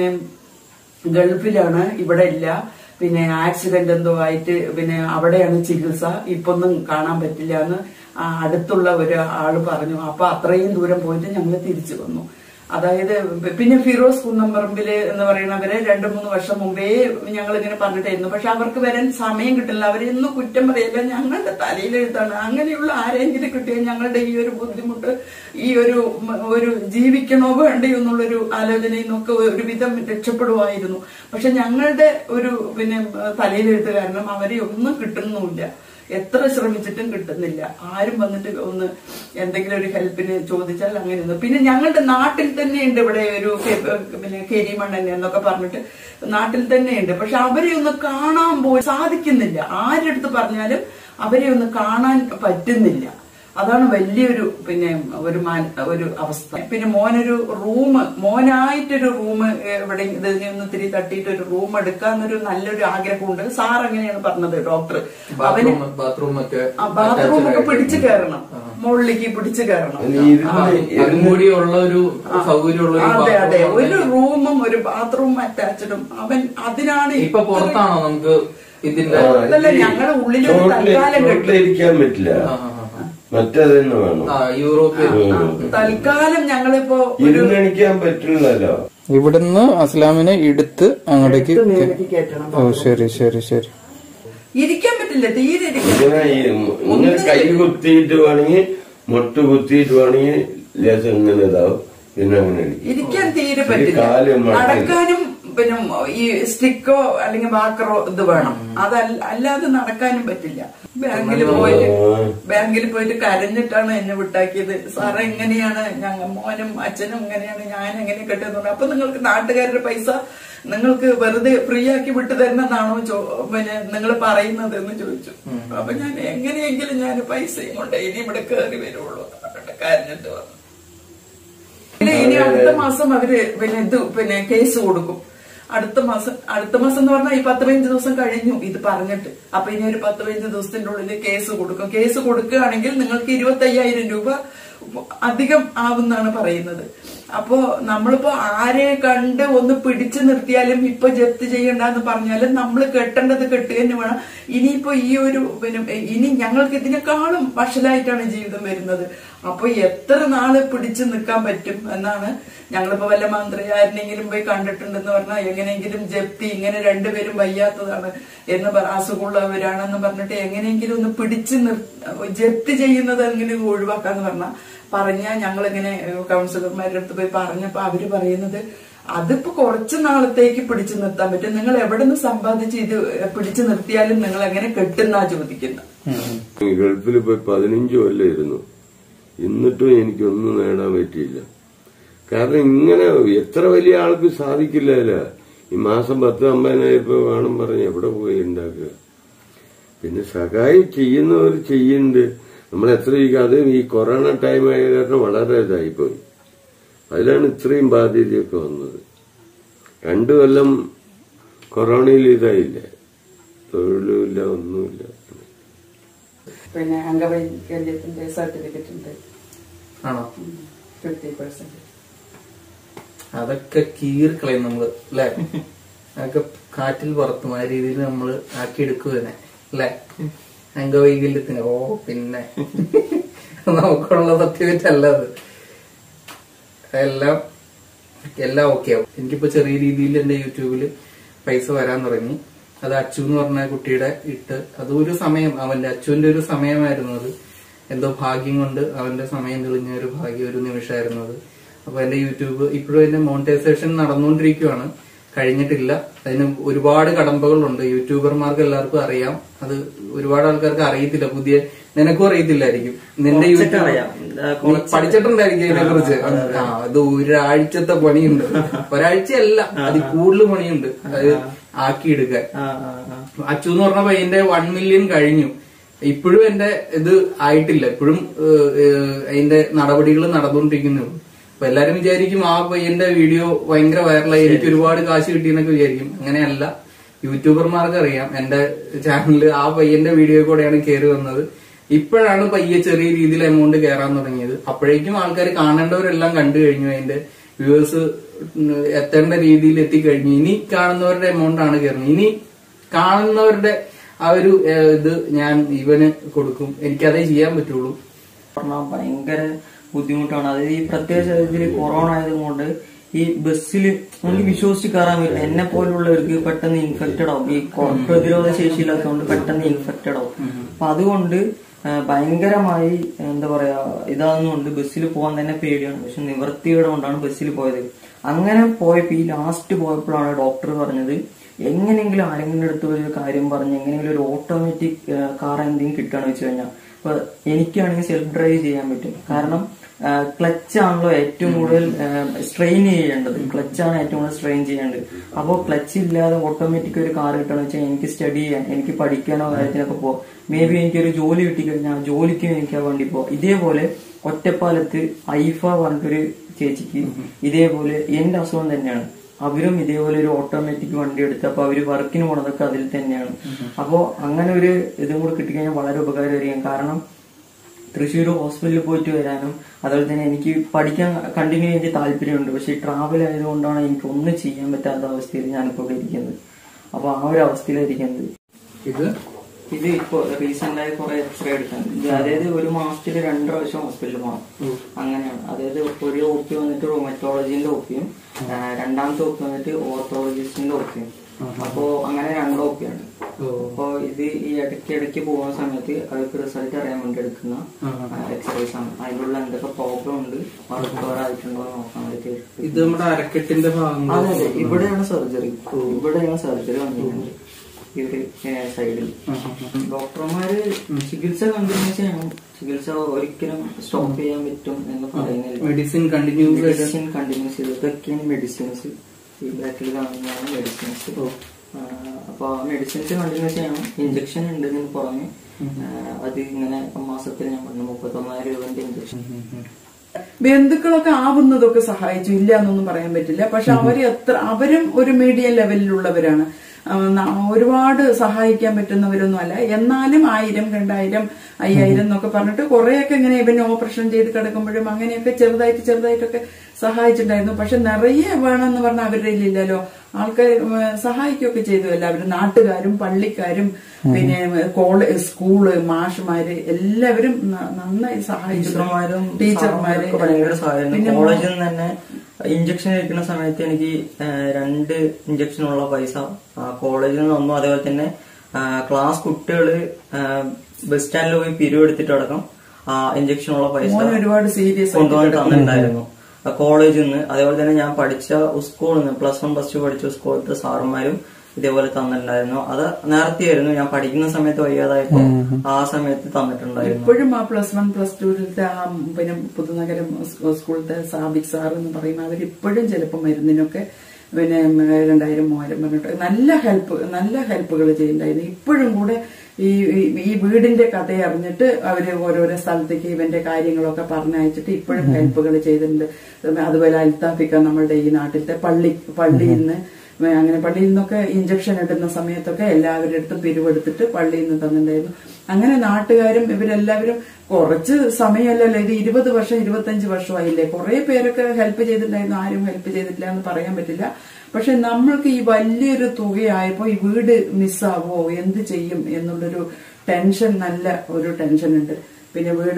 [SPEAKER 4] ഗൾഫിലാണ്, ഇവിടെ ഇല്ല, ആക്സിഡന്റ് എന്തോ ആയിട്ട് അവിടെയാണ് ചികിത്സ, ഇപ്പൊന്നും കാണാൻ പറ്റില്ല എന്ന് അടുത്തുള്ള ഒരാള് പറഞ്ഞു. അപ്പൊ അത്രയും ദൂരം പോയിട്ട് ഞങ്ങൾ തിരിച്ചു വന്നു. അതായത് പിന്നെ ഫിറോസ് കുന്നംപറമ്പില് എന്ന് പറയുന്നവരെ 2-3 വർഷം മുമ്പേ ഞങ്ങൾ ഇങ്ങനെ പറഞ്ഞിട്ടായിരുന്നു. പക്ഷെ അവർക്ക് വരാൻ സമയം കിട്ടില്ല. അവരെയൊന്നും കുറ്റം പറയില്ല, ഞങ്ങളുടെ തലയിലെഴുത്താണ്. അങ്ങനെയുള്ള ആരെങ്കിലും കിട്ടിയാൽ ഞങ്ങളുടെ ഈ ഒരു ബുദ്ധിമുട്ട്, ഈ ഒരു ജീവിക്കണോ വേണ്ടയോ എന്നുള്ളൊരു ആലോചനയിൽ നിന്നൊക്കെ ഒരുവിധം രക്ഷപ്പെടുമായിരുന്നു. പക്ഷെ ഞങ്ങളുടെ തലയിലെഴുത്ത് കാരണം അവരെ ഒന്നും കിട്ടുന്നുമില്ല. എത്ര ശ്രമിച്ചിട്ടും കിട്ടുന്നില്ല. ആരും വന്നിട്ട് ഒന്ന് എന്തെങ്കിലും ഒരു ഹെൽപ്പിന് ചോദിച്ചാൽ അങ്ങനെ. പിന്നെ ഞങ്ങളുടെ നാട്ടിൽ തന്നെയുണ്ട് ഇവിടെ ഒരു കെരിമണ്ണൻ എന്നൊക്കെ പറഞ്ഞിട്ട് നാട്ടിൽ തന്നെയുണ്ട്. പക്ഷെ അവരെ ഒന്ന് കാണാൻ പോയി സാധിക്കുന്നില്ല. ആരെടുത്ത് പറഞ്ഞാലും അവരെ ഒന്ന് കാണാൻ പറ്റുന്നില്ല. അതാണ് വലിയൊരു ഒരു അവസ്ഥ. പിന്നെ മോനായിട്ടൊരു റൂം ഇവിടെ ഇതിനൊന്ന് തിരി തട്ടിയിട്ട് ഒരു റൂം എടുക്കാന്നൊരു നല്ലൊരു ആഗ്രഹമുണ്ട്. സാർ അങ്ങനെയാണ് പറഞ്ഞത്, ഡോക്ടർ. അവന് ബാത്റൂമൊക്കെ പിടിച്ചു കയറണം, മുകളിലേക്ക് പിടിച്ചു കയറണം. അതെ അതെ, ഒരു റൂമും ഒരു ബാത്റൂം അറ്റാച്ചഡും. അവൻ അതിനാണ്
[SPEAKER 3] ഇപ്പൊ പുറത്താണോ നമുക്ക് ഇതിന്റെ
[SPEAKER 4] ഞങ്ങളുടെ ഉള്ളിലൊരു തൽക്കാലം
[SPEAKER 2] ഇരിക്കാൻ പറ്റില്ല, മറ്റേതെന്ന് വേണം.
[SPEAKER 4] തൽക്കാലം ഞങ്ങളിപ്പോ
[SPEAKER 2] ഇരുന്നണിക്കാൻ പറ്റില്ലല്ലോ.
[SPEAKER 3] ഇവിടുന്ന് അസ്ലാമിനെ എടുത്ത് അങ്ങോട്ടേക്ക്. ഓ ശരി ശരി ശരി.
[SPEAKER 4] ഇരിക്കാൻ പറ്റില്ല, തീരെ
[SPEAKER 2] ഇങ്ങനെ കൈ കുത്തിയിട്ട് വേണമെങ്കിൽ മുട്ട് കുത്തിയിട്ട് വേണമെങ്കിൽ ലേശം ഇങ്ങനെ ഇതാവും. പിന്നെ അങ്ങനെ
[SPEAKER 4] ഇരിക്കാൻ തീരെ പറ്റില്ല. നടക്കാനും ഈ സ്റ്റിക്കോ അല്ലെങ്കിൽ വാക്കറോ ഇത് വേണം. അല്ലാതെ നടക്കാനും പറ്റില്ല. ബാങ്കിൽ പോയിട്ട് കരഞ്ഞിട്ടാണ് എന്നെ വിട്ടാക്കിയത്. സാറേ എങ്ങനെയാണ് മോനും അച്ഛനും എങ്ങനെയാണ്, ഞാൻ എങ്ങനെ കെട്ടുന്നു. അപ്പൊ നിങ്ങൾക്ക് നാട്ടുകാരുടെ പൈസ നിങ്ങൾക്ക് വെറുതെ ഫ്രീ ആക്കി വിട്ടു തരുന്നതാണോ നിങ്ങൾ പറയുന്നത് എന്ന് ചോദിച്ചു. അപ്പൊ ഞാൻ എങ്ങനെയെങ്കിലും ഞാൻ പൈസയും കൊണ്ട് ഇനി ഇവിടെ കയറി വരുള്ളൂ കരഞ്ഞിട്ട് വന്നു. ഇനി അടുത്ത മാസം അവര് കേസ് കൊടുക്കും. അടുത്ത മാസം എന്ന് പറഞ്ഞാൽ ഈ 10-15 ദിവസം കഴിഞ്ഞു ഇത് പറഞ്ഞിട്ട്. അപ്പൊ ഇനി ഒരു 10-15 ദിവസത്തിന്റെ ഉള്ളിൽ കേസ് കൊടുക്കും. കേസ് കൊടുക്കുകയാണെങ്കിൽ നിങ്ങൾക്ക് 25,000 രൂപ അധികം ആവുന്നാണ് പറയുന്നത്. അപ്പോ നമ്മളിപ്പോ ആരെ കണ്ട് ഒന്ന് പിടിച്ചു നിർത്തിയാലും ഇപ്പൊ ജപ്തി ചെയ്യണ്ടെന്ന് പറഞ്ഞാലും നമ്മൾ കെട്ടേണ്ടത് കെട്ടുക തന്നെ വേണം. ഇനിയിപ്പോ ഈ ഒരു ഇനി ഞങ്ങൾക്ക് ഇതിനേക്കാളും വഷളായിട്ടാണ് ജീവിതം വരുന്നത്. അപ്പൊ എത്ര നാള് പിടിച്ചു നിൽക്കാൻ പറ്റും എന്നാണ്. ഞങ്ങളിപ്പോ വല്ല മന്ത്രി ആരെങ്കിലും പോയി കണ്ടിട്ടുണ്ടെന്ന് പറഞ്ഞാൽ എങ്ങനെയെങ്കിലും ജപ്തി, ഇങ്ങനെ രണ്ടുപേരും വയ്യാത്തതാണ് എന്ന് അസുഖമുള്ളവരാണെന്ന് പറഞ്ഞിട്ട് എങ്ങനെയെങ്കിലും ഒന്ന് പിടിച്ചു ജപ്തി ചെയ്യുന്നത് എങ്ങനെ ഒഴിവാക്കാന്ന് പറഞ്ഞാൽ ഞങ്ങളിങ്ങനെ കൗൺസിലർമാരുടെ അടുത്ത് പോയി പറഞ്ഞപ്പോ അവര് പറയുന്നത് അതിപ്പോ കുറച്ചു നാളത്തേക്ക് പിടിച്ചു നിർത്താൻ പറ്റും, നിങ്ങൾ എവിടെ നിന്ന് സമ്പാദിച്ച് ഇത് പിടിച്ചു നിർത്തിയാലും നിങ്ങൾ എങ്ങനെ കെട്ടുന്നാ ചോദിക്കുന്നത്.
[SPEAKER 2] ഗൾഫിൽ പോയി 15 കൊല്ലം ഇരുന്നു, എന്നിട്ടും എനിക്കൊന്നും നേടാൻ പറ്റിയില്ല. കാരണം ഇങ്ങനെ എത്ര വലിയ ആൾക്ക് സാധിക്കില്ല. ഈ മാസം 10-50,000 രൂപ വേണം പറഞ്ഞ് എവിടെ പോയി ഉണ്ടാക്കുക. പിന്നെ സഹായം ചെയ്യുന്നവർ ചെയ്യുന്നുണ്ട്. നമ്മൾ എത്ര അത് ഈ കൊറോണ ടൈം ആയ കാരണം വളരെ ഇതായിപ്പോയി. അതിലാണ് ഇത്രയും ബാധ്യതയൊക്കെ വന്നത്. 2 കൊല്ലം കൊറോണയിൽ ഇതായില്ല, തൊഴിലുമില്ല, ഒന്നുമില്ല.
[SPEAKER 4] പിന്നെ അംഗവൈകല്യത്തിന്റെ സർട്ടിഫിക്കറ്റ് ഉണ്ട്.
[SPEAKER 3] ആണോ?
[SPEAKER 4] 50%.
[SPEAKER 3] അതൊക്കെ കീറിക്കളയും നമ്മള് അല്ലെ? അതൊക്കെ കാറ്റിൽ പറത്തും. ആ രീതിയിൽ നമ്മള് ആക്കിയെടുക്കുക തന്നെ അല്ലെ? അംഗവൈകല്യത്തിന് പിന്നെ നമുക്കുള്ള സർട്ടിഫിക്കറ്റ് അല്ല അത്. എല്ലാം ഓക്കെ ആവും. എനിക്കിപ്പോ ചെറിയ രീതിയിൽ എന്റെ യൂട്യൂബിൽ പൈസ വരാൻ തുടങ്ങി. അത് അച്ചു എന്ന് പറഞ്ഞ കുട്ടിയുടെ ഇട്ട് അതൊരു സമയം, അവന്റെ അച്ചുവിന്റെ ഒരു സമയമായിരുന്നു അത്. എന്തോ ഭാഗ്യം കൊണ്ട് അവന്റെ സമയം തെളിഞ്ഞ ഒരു ഭാഗ്യം, ഒരു നിമിഷമായിരുന്നു അത്. അപ്പൊ എന്റെ യൂട്യൂബ് ഇപ്പോഴും എന്റെ മോണിറ്റൈസേഷൻ നടന്നുകൊണ്ടിരിക്കുകയാണ്, കഴിഞ്ഞിട്ടില്ല. അതിന് ഒരുപാട് കടമ്പകളുണ്ട്. യൂട്യൂബർമാർക്ക് എല്ലാവർക്കും അറിയാം, അത് ഒരുപാട് ആൾക്കാർക്ക് അറിയത്തില്ല. പുതിയ നിനക്കും അറിയത്തില്ലായിരിക്കും. നിന്റെ യൂട്യൂബ് പഠിച്ചിട്ടുണ്ടായിരിക്കും ഇതിനെ കുറിച്ച്. അത് ഒരാഴ്ചത്തെ പണിയുണ്ട്. ഒരാഴ്ചയല്ല, അതിൽ കൂടുതൽ പണിയുണ്ട് അത് ആക്കിയെടുക്കാൻ. അച്ചു എന്ന് പറഞ്ഞ പയ്യന്റെ 1 മില്യൺ കഴിഞ്ഞു. ഇപ്പോഴും എന്റെ ഇത് ആയിട്ടില്ല. ഇപ്പോഴും അതിന്റെ നടപടികൾ നടന്നുകൊണ്ടിരിക്കുന്നു. അപ്പൊ എല്ലാരും വിചാരിക്കും ആ പയ്യന്റെ വീഡിയോ ഭയങ്കര വൈറലായി, എനിക്ക് ഒരുപാട് കാശ് കിട്ടിയെന്നൊക്കെ വിചാരിക്കും. അങ്ങനെയല്ല. യൂട്യൂബർമാർക്ക് അറിയാം എന്റെ ചാനലിൽ ആ പയ്യന്റെ വീഡിയോ കൂടെയാണ് കയറി വന്നത്. ഇപ്പോഴാണ് പയ്യെ ചെറിയ രീതിയിൽ എമൗണ്ട് കയറാൻ തുടങ്ങിയത്. അപ്പോഴേക്കും ആൾക്കാർ കാണേണ്ടവരെല്ലാം കണ്ടു കഴിഞ്ഞു. അതിന്റെ വ്യൂവേഴ്സ് എത്തേണ്ട രീതിയിൽ എത്തിക്കഴിഞ്ഞു. ഇനി കാണുന്നവരുടെ എമൗണ്ട് ആണ് കയറുന്നത്. ഇനി കാണുന്നവരുടെ ആ ഒരു ഇത് ഞാൻ ഇവന് കൊടുക്കും. എനിക്കതേ ചെയ്യാൻ പറ്റുള്ളൂ.
[SPEAKER 1] ഭയങ്കര ബുദ്ധിമുട്ടാണ്. അതായത് ഈ പ്രത്യേക സാഹചര്യത്തിൽ കൊറോണ ആയതുകൊണ്ട് ഈ ബസ്സിൽ നമുക്ക് വിശ്വസിച്ച് കയറാൻ പറ്റില്ല. എന്നെ പോലുള്ളവർക്ക് പെട്ടെന്ന് ഇൻഫെക്റ്റഡ് ആവും. ഈ പ്രതിരോധ ശേഷിയില്ലാത്തതുകൊണ്ട് പെട്ടെന്ന് ഇൻഫെക്റ്റഡ് ആവും. അപ്പൊ അതുകൊണ്ട് ഭയങ്കരമായി എന്താ പറയാ ഇതാകുന്നതുകൊണ്ട് ബസ്സിൽ പോകാൻ തന്നെ പേടിയാണ്. പക്ഷെ നിവൃത്തിയുടെ കൊണ്ടാണ് ബസ്സിൽ പോയത്. അങ്ങനെ പോയപ്പോ ഈ ലാസ്റ്റ് പോയപ്പോഴാണ് ഡോക്ടർ പറഞ്ഞത് എങ്ങനെയെങ്കിലും ആരെങ്കിലും അടുത്ത് ഒരു കാര്യം പറഞ്ഞ് എങ്ങനെയെങ്കിലും ഒരു ഓട്ടോമാറ്റിക് കാർ എന്തെങ്കിലും കിട്ടുകയാണെന്ന് വെച്ച് കഴിഞ്ഞാൽ ഇപ്പൊ എനിക്കാണെങ്കിൽ സെൽഫ് ഡ്രൈവ് ചെയ്യാൻ പറ്റും. കാരണം ക്ലച്ച് ആണല്ലോ ഏറ്റവും കൂടുതൽ സ്ട്രെയിൻ ചെയ്യേണ്ടത്. ക്ലച്ചാണ് ഏറ്റവും കൂടുതൽ സ്ട്രെയിൻ ചെയ്യേണ്ടത്. അപ്പോൾ ക്ലച്ച് ഇല്ലാതെ ഓട്ടോമാറ്റിക് ഒരു കാർ കിട്ടണമെന്ന് വെച്ചാൽ എനിക്ക് സ്റ്റഡി ചെയ്യാൻ, എനിക്ക് പഠിക്കാനോ കാര്യത്തിനൊക്കെ പോവാം. മേ ബി എനിക്കൊരു ജോലി കിട്ടിക്കഴിഞ്ഞാൽ ജോലിക്കും എനിക്ക് വേണ്ടി പോവാം. ഇതേപോലെ ഒറ്റപ്പാലത്ത് ഐഫ പറഞ്ഞിട്ടൊരു ചേച്ചിക്ക് ഇതേപോലെ എന്റെ അസുഖം തന്നെയാണ്. അവരും ഇതേപോലെ ഒരു ഓട്ടോമാറ്റിക് വണ്ടി എടുത്ത് അപ്പൊ അവര് വർക്കിന് പോണതൊക്കെ അതിൽ തന്നെയാണ്. അപ്പോ അങ്ങനെ ഒരു ഇതും കൂടെ കിട്ടിക്കഴിഞ്ഞാൽ വളരെ ഉപകാരമായിരിക്കും. കാരണം തൃശ്ശൂർ ഹോസ്പിറ്റലിൽ പോയിട്ട് വരാനും അതുപോലെ തന്നെ എനിക്ക് പഠിക്കാൻ കണ്ടിന്യൂ ചെയ്ത് താല്പര്യമുണ്ട്. പക്ഷെ ട്രാവൽ ആയതുകൊണ്ടാണ് എനിക്ക് ഒന്നും ചെയ്യാൻ പറ്റാത്ത അവസ്ഥയിൽ ഞാനിപ്പോ ഇവിടെ ഇരിക്കുന്നത്. അപ്പൊ ആ ഒരു അവസ്ഥയിലായിരിക്കുന്നത്. ഇത് ഇപ്പൊ റീസെന്റ് ആയി കുറെ എക്സ്റേ എടുക്കാൻ, അതായത് ഒരു മാസത്തിൽ 2 പ്രാവശ്യം ഹോസ്പിറ്റലിൽ പോകണം. അങ്ങനെയാണ്. അതായത് ഒരു OP വന്നിട്ട് റൂമറ്റോളജിന്റെ OPയും 2ാമത്തെ OP വന്നിട്ട് ഓർത്തോളജിസ്റ്റിന്റെ OPയും. അപ്പോ അങ്ങനെ 2 OP ആണ്. അപ്പൊ ഇത് ഈ ഇടയ്ക്ക് പോകുന്ന സമയത്ത് അവർക്ക് റിസൾട്ട് അറിയാൻ വേണ്ടി എടുക്കുന്ന എക്സസൈസ് ആണ്. അതിലുള്ള എന്തൊക്കെ പ്രോബ്ലം ഉണ്ട്, റിക്കവർ ആയിട്ടുണ്ടോ നോക്കാൻ വേണ്ടി.
[SPEAKER 3] ഇത് നമ്മുടെ അരക്കെട്ടിന്റെ ഭാഗം.
[SPEAKER 1] അതെ, ഇവിടെയാണ് സർജറി വന്നിട്ടുണ്ട്. ഇവര് സൈഡിൽ ഡോക്ടർമാര് ചികിത്സ കണ്ടിന്യൂ ചെയ്യണം. ചികിത്സ ഒരിക്കലും സ്റ്റോപ്പ് ചെയ്യാൻ പറ്റും എന്ന് പറയുന്നില്ല.
[SPEAKER 3] മെഡിസിൻ കണ്ടിന്യൂസ്
[SPEAKER 1] ചെയ്ത് ഇതൊക്കെയാണ് മെഡിസിൻസ്. ഈ ബാക്കിൽ കാണുന്നതാണ് മെഡിസിൻസ്. അപ്പൊ ആ മെഡിസിൻസ് കണ്ടിന്യൂ ചെയ്യണം. ഇഞ്ചക്ഷൻ ഉണ്ടെന്ന് പുറമെ അത് ഇങ്ങനെ മാസത്തിൽ ഞാൻ പറഞ്ഞു 39,000 രൂപന്റെ ഇഞ്ചക്ഷൻ.
[SPEAKER 4] ബന്ധുക്കളൊക്കെ ആവുന്നതൊക്കെ സഹായിച്ചു, ഇല്ല എന്നൊന്നും പറയാൻ പറ്റില്ല. പക്ഷെ അവരും ഒരു മീഡിയം ലെവലിലുള്ളവരാണ്. ഒരുപാട് സഹായിക്കാൻ പറ്റുന്നവരൊന്നുമല്ല. എന്നാലും 1000, 2000, 5000 എന്നൊക്കെ പറഞ്ഞിട്ട് കുറെയൊക്കെ ഇങ്ങനെ ഇവന് ഓപ്പറേഷൻ ചെയ്ത് കിടക്കുമ്പോഴും അങ്ങനെയൊക്കെ ചെറുതായിട്ടൊക്കെ സഹായിച്ചിട്ടുണ്ടായിരുന്നു. പക്ഷെ നിറയെ വേണമെന്ന് പറഞ്ഞാൽ അവരുടെ ഇല്ലല്ലോ. ആൾക്കാർ സഹായിക്കുകയൊക്കെ ചെയ്തു. എല്ലാവരും, നാട്ടുകാരും പള്ളിക്കാരും പിന്നെ സ്കൂള് മാഷുമാര് എല്ലാവരും നന്നായി സഹായിച്ചു. ടീച്ചർമാര്
[SPEAKER 1] ഭയങ്കര സഹായം. കോളേജിൽ നിന്ന് തന്നെ ഇഞ്ചക്ഷൻ എടുക്കുന്ന സമയത്ത് എനിക്ക് 2 ഇഞ്ചക്ഷനുള്ള പൈസ കോളേജിൽ നിന്ന് വന്നു. അതേപോലെ തന്നെ ക്ലാസ് കുട്ടികള് ബസ് സ്റ്റാൻഡിൽ പോയി പിരിവെടുത്തിട്ട് അടക്കം ഇഞ്ചക്ഷനുള്ള പൈസ
[SPEAKER 4] ഒരുപാട് സീരിയസ്
[SPEAKER 1] കൊണ്ടുവന്ന് തന്നിട്ടുണ്ടായിരുന്നു കോളേജിൽ നിന്ന്. അതേപോലെ തന്നെ ഞാൻ പഠിച്ച സ്കൂളിൽ നിന്ന് +1 +2 പഠിച്ച സ്കൂളിലത്തെ സാറന്മാരും ഇതേപോലെ തന്നിട്ടുണ്ടായിരുന്നു. അത് നേരത്തെയായിരുന്നു, ഞാൻ പഠിക്കുന്ന സമയത്ത് വയ്യാതായപ്പോ ആ സമയത്ത് തന്നിട്ടുണ്ടായിരുന്നു.
[SPEAKER 4] ഇപ്പോഴും ആ +1 +2 ആ പിന്നെ പുതുനഗരം സ്കൂളിലത്തെ സാബിക് സാർ എന്ന് പറയുമ്പോൾ അവരിപ്പോഴും ചിലപ്പോൾ മരുന്നിനൊക്കെ പിന്നെ 2000, 3000 പറഞ്ഞിട്ട് നല്ല ഹെൽപ്പുകൾ ചെയ്യുന്നുണ്ടായിരുന്നു. ഇപ്പോഴും കൂടെ ഈ വീടിന്റെ കഥയെ അറിഞ്ഞിട്ട് അവര് ഓരോരോ സ്ഥലത്തേക്ക് ഇവന്റെ കാര്യങ്ങളൊക്കെ പറഞ്ഞയച്ചിട്ട് ഇപ്പോഴും ഹെൽപ്പുകൾ ചെയ്തിട്ടുണ്ട്. അതുപോലെ അൽത്താഫിക്ക നമ്മളുടെ ഈ നാട്ടിലത്തെ പള്ളിയിൽ നിന്ന് അങ്ങനെ പള്ളിയിൽ നിന്നൊക്കെ ഇഞ്ചക്ഷൻ ഇടുന്ന സമയത്തൊക്കെ എല്ലാവരുടെ അടുത്തും പിരിവെടുത്തിട്ട് പള്ളിയിൽ നിന്ന് തന്നിട്ടുണ്ടായിരുന്നു. അങ്ങനെ നാട്ടുകാരും ഇവരെല്ലാവരും കുറച്ച് സമയമല്ലല്ലോ, ഇത് 20 വർഷം 25 വർഷമായില്ലേ. കുറെ പേരൊക്കെ ഹെൽപ്പ് ചെയ്തിട്ടുണ്ടായിരുന്നു. ആരും ഹെൽപ്പ് ചെയ്തിട്ടില്ല എന്ന് പറയാൻ പറ്റില്ല. പക്ഷെ നമ്മൾക്ക് ഈ വലിയൊരു തുകയായപ്പോ ഈ വീട് മിസ്സാവോ എന്ത് ചെയ്യും എന്നുള്ളൊരു ടെൻഷൻ, നല്ല ഒരു ടെൻഷൻ ഉണ്ട്. പിന്നെ വീട്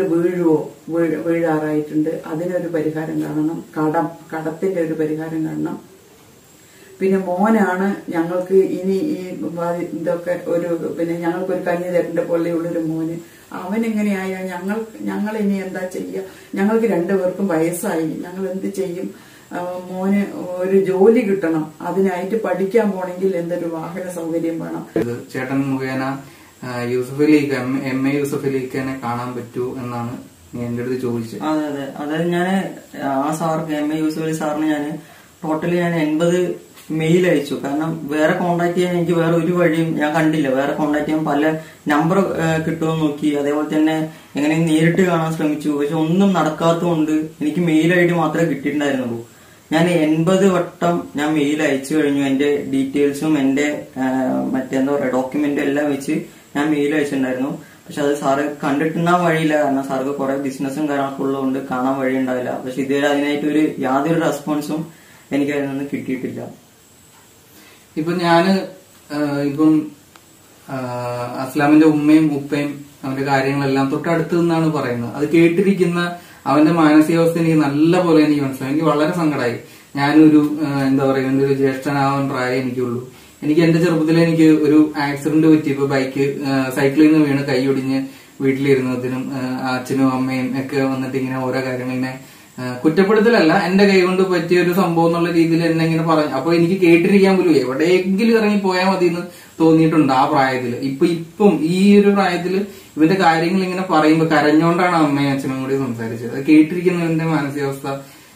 [SPEAKER 4] വീഴാറായിട്ടുണ്ട്. അതിനൊരു പരിഹാരം കാണണം. കടത്തിന്റെ ഒരു പരിഹാരം കാണണം. പിന്നെ മോനാണ് ഞങ്ങൾക്ക് ഇനി ഈ ഇതൊക്കെ പിന്നെ ഞങ്ങൾക്കൊരു കന്നി തരേണ്ട പോലെയുള്ളൊരു മോന്. അവനെങ്ങനെയായാൽ ഞങ്ങൾ ഇനി എന്താ ചെയ്യുക? ഞങ്ങൾക്ക് 2 പേർക്കും വയസ്സായി. ഞങ്ങൾ എന്ത് ചെയ്യും? മോന് ഒരു ജോലി കിട്ടണം. അതിനായിട്ട് പഠിക്കാൻ പോണെങ്കിൽ എന്തൊരു വാഹന സൗകര്യം വേണം.
[SPEAKER 3] ചേട്ടൻ മുഖേന യൂസഫ് അലി MA യൂസഫ് അലിഖാനെ കാണാൻ പറ്റൂ എന്നാണ് എന്റെ അടുത്ത് ചോദിച്ചത്.
[SPEAKER 1] അതെ. അതായത് ഞാൻ ആ സാർക്ക് MA യൂസഫ് അലി സാറിന് ഞാൻ ടോട്ടലി 80 മെയിൽ അയച്ചു. കാരണം വേറെ കോണ്ടാക്ട് ചെയ്യാൻ എനിക്ക് വേറെ ഒരു വഴിയും ഞാൻ കണ്ടില്ല. വേറെ കോണ്ടാക്ട് ചെയ്യാൻ പല നമ്പർ കിട്ടുമെന്ന് നോക്കി. അതേപോലെ തന്നെ എങ്ങനെ നേരിട്ട് കാണാൻ ശ്രമിച്ചു. പക്ഷെ ഒന്നും നടക്കാത്തതുകൊണ്ട് എനിക്ക് മെയിൽ ID മാത്രമേ കിട്ടിയിട്ടുണ്ടായിരുന്നുള്ളൂ. ഞാൻ 80 വട്ടം ഞാൻ മെയിൽ അയച്ചു കഴിഞ്ഞു. എന്റെ ഡീറ്റെയിൽസും എന്റെ മറ്റെന്താ പറയാ ഡോക്യുമെന്റും എല്ലാം വെച്ച് ഞാൻ മെയിൽ അയച്ചിട്ടുണ്ടായിരുന്നു. പക്ഷെ അത് സാറ് കണ്ടിട്ടുണ്ടാൻ വഴിയില്ല. കാരണം സാർക്ക് കുറെ ബിസിനസ്സും കാര്യങ്ങളൊക്കെ ഉള്ളതുകൊണ്ട് കാണാൻ വഴി ഉണ്ടാവില്ല. പക്ഷെ ഇതുവരെ അതിനായിട്ട് യാതൊരു റെസ്പോൺസും എനിക്ക് അതിൽ നിന്ന് കിട്ടിയിട്ടില്ല.
[SPEAKER 3] ഇപ്പൊ ഇപ്പം അസ്ലാമിന്റെ ഉമ്മയും ഉപ്പയും അവന്റെ കാര്യങ്ങളെല്ലാം തൊട്ടടുത്ത് നിന്നാണ് പറയുന്നത്. അത് കേട്ടിരിക്കുന്ന അവന്റെ മാനസികാവസ്ഥ എനിക്ക് നല്ല പോലെ എനിക്ക് മനസ്സിലായി. എനിക്ക് വളരെ സങ്കടമായി. ഞാനൊരു എന്താ പറയുക, എന്റെ ഒരു ജ്യേഷ്ഠനാവാൻ പ്രായം എനിക്കുള്ളൂ. എനിക്ക് എന്റെ ചെറുപ്പത്തിൽ എനിക്ക് ഒരു ആക്സിഡന്റ് പറ്റിയപ്പോ സൈക്കിളിൽ നിന്ന് വീണ് കൈയൊടിഞ്ഞ് വീട്ടിലിരുന്നതിനും അച്ഛനും അമ്മയും ഒക്കെ വന്നിട്ട് ഇങ്ങനെ ഓരോ കാര്യങ്ങൾ ഇങ്ങനെ കുറ്റപ്പെടുത്തലല്ല, എന്റെ കൈ കൊണ്ട് പറ്റിയ ഒരു സംഭവം എന്നുള്ള രീതിയിൽ എന്നെ ഇങ്ങനെ പറഞ്ഞു. അപ്പൊ എനിക്ക് കേട്ടിരിക്കാൻ പോലും എവിടെയെങ്കിലും ഇറങ്ങി പോയാൽ മതി എന്ന് തോന്നിയിട്ടുണ്ട് ആ പ്രായത്തില്. ഇപ്പം ഈ ഒരു പ്രായത്തില് ഇവന്റെ കാര്യങ്ങൾ ഇങ്ങനെ പറയുമ്പോ കരഞ്ഞോണ്ടാണ് അമ്മയും അച്ഛനും കൂടി സംസാരിച്ചത്. അത് കേട്ടിരിക്കുന്നവന്റെ മാനസികാവസ്ഥ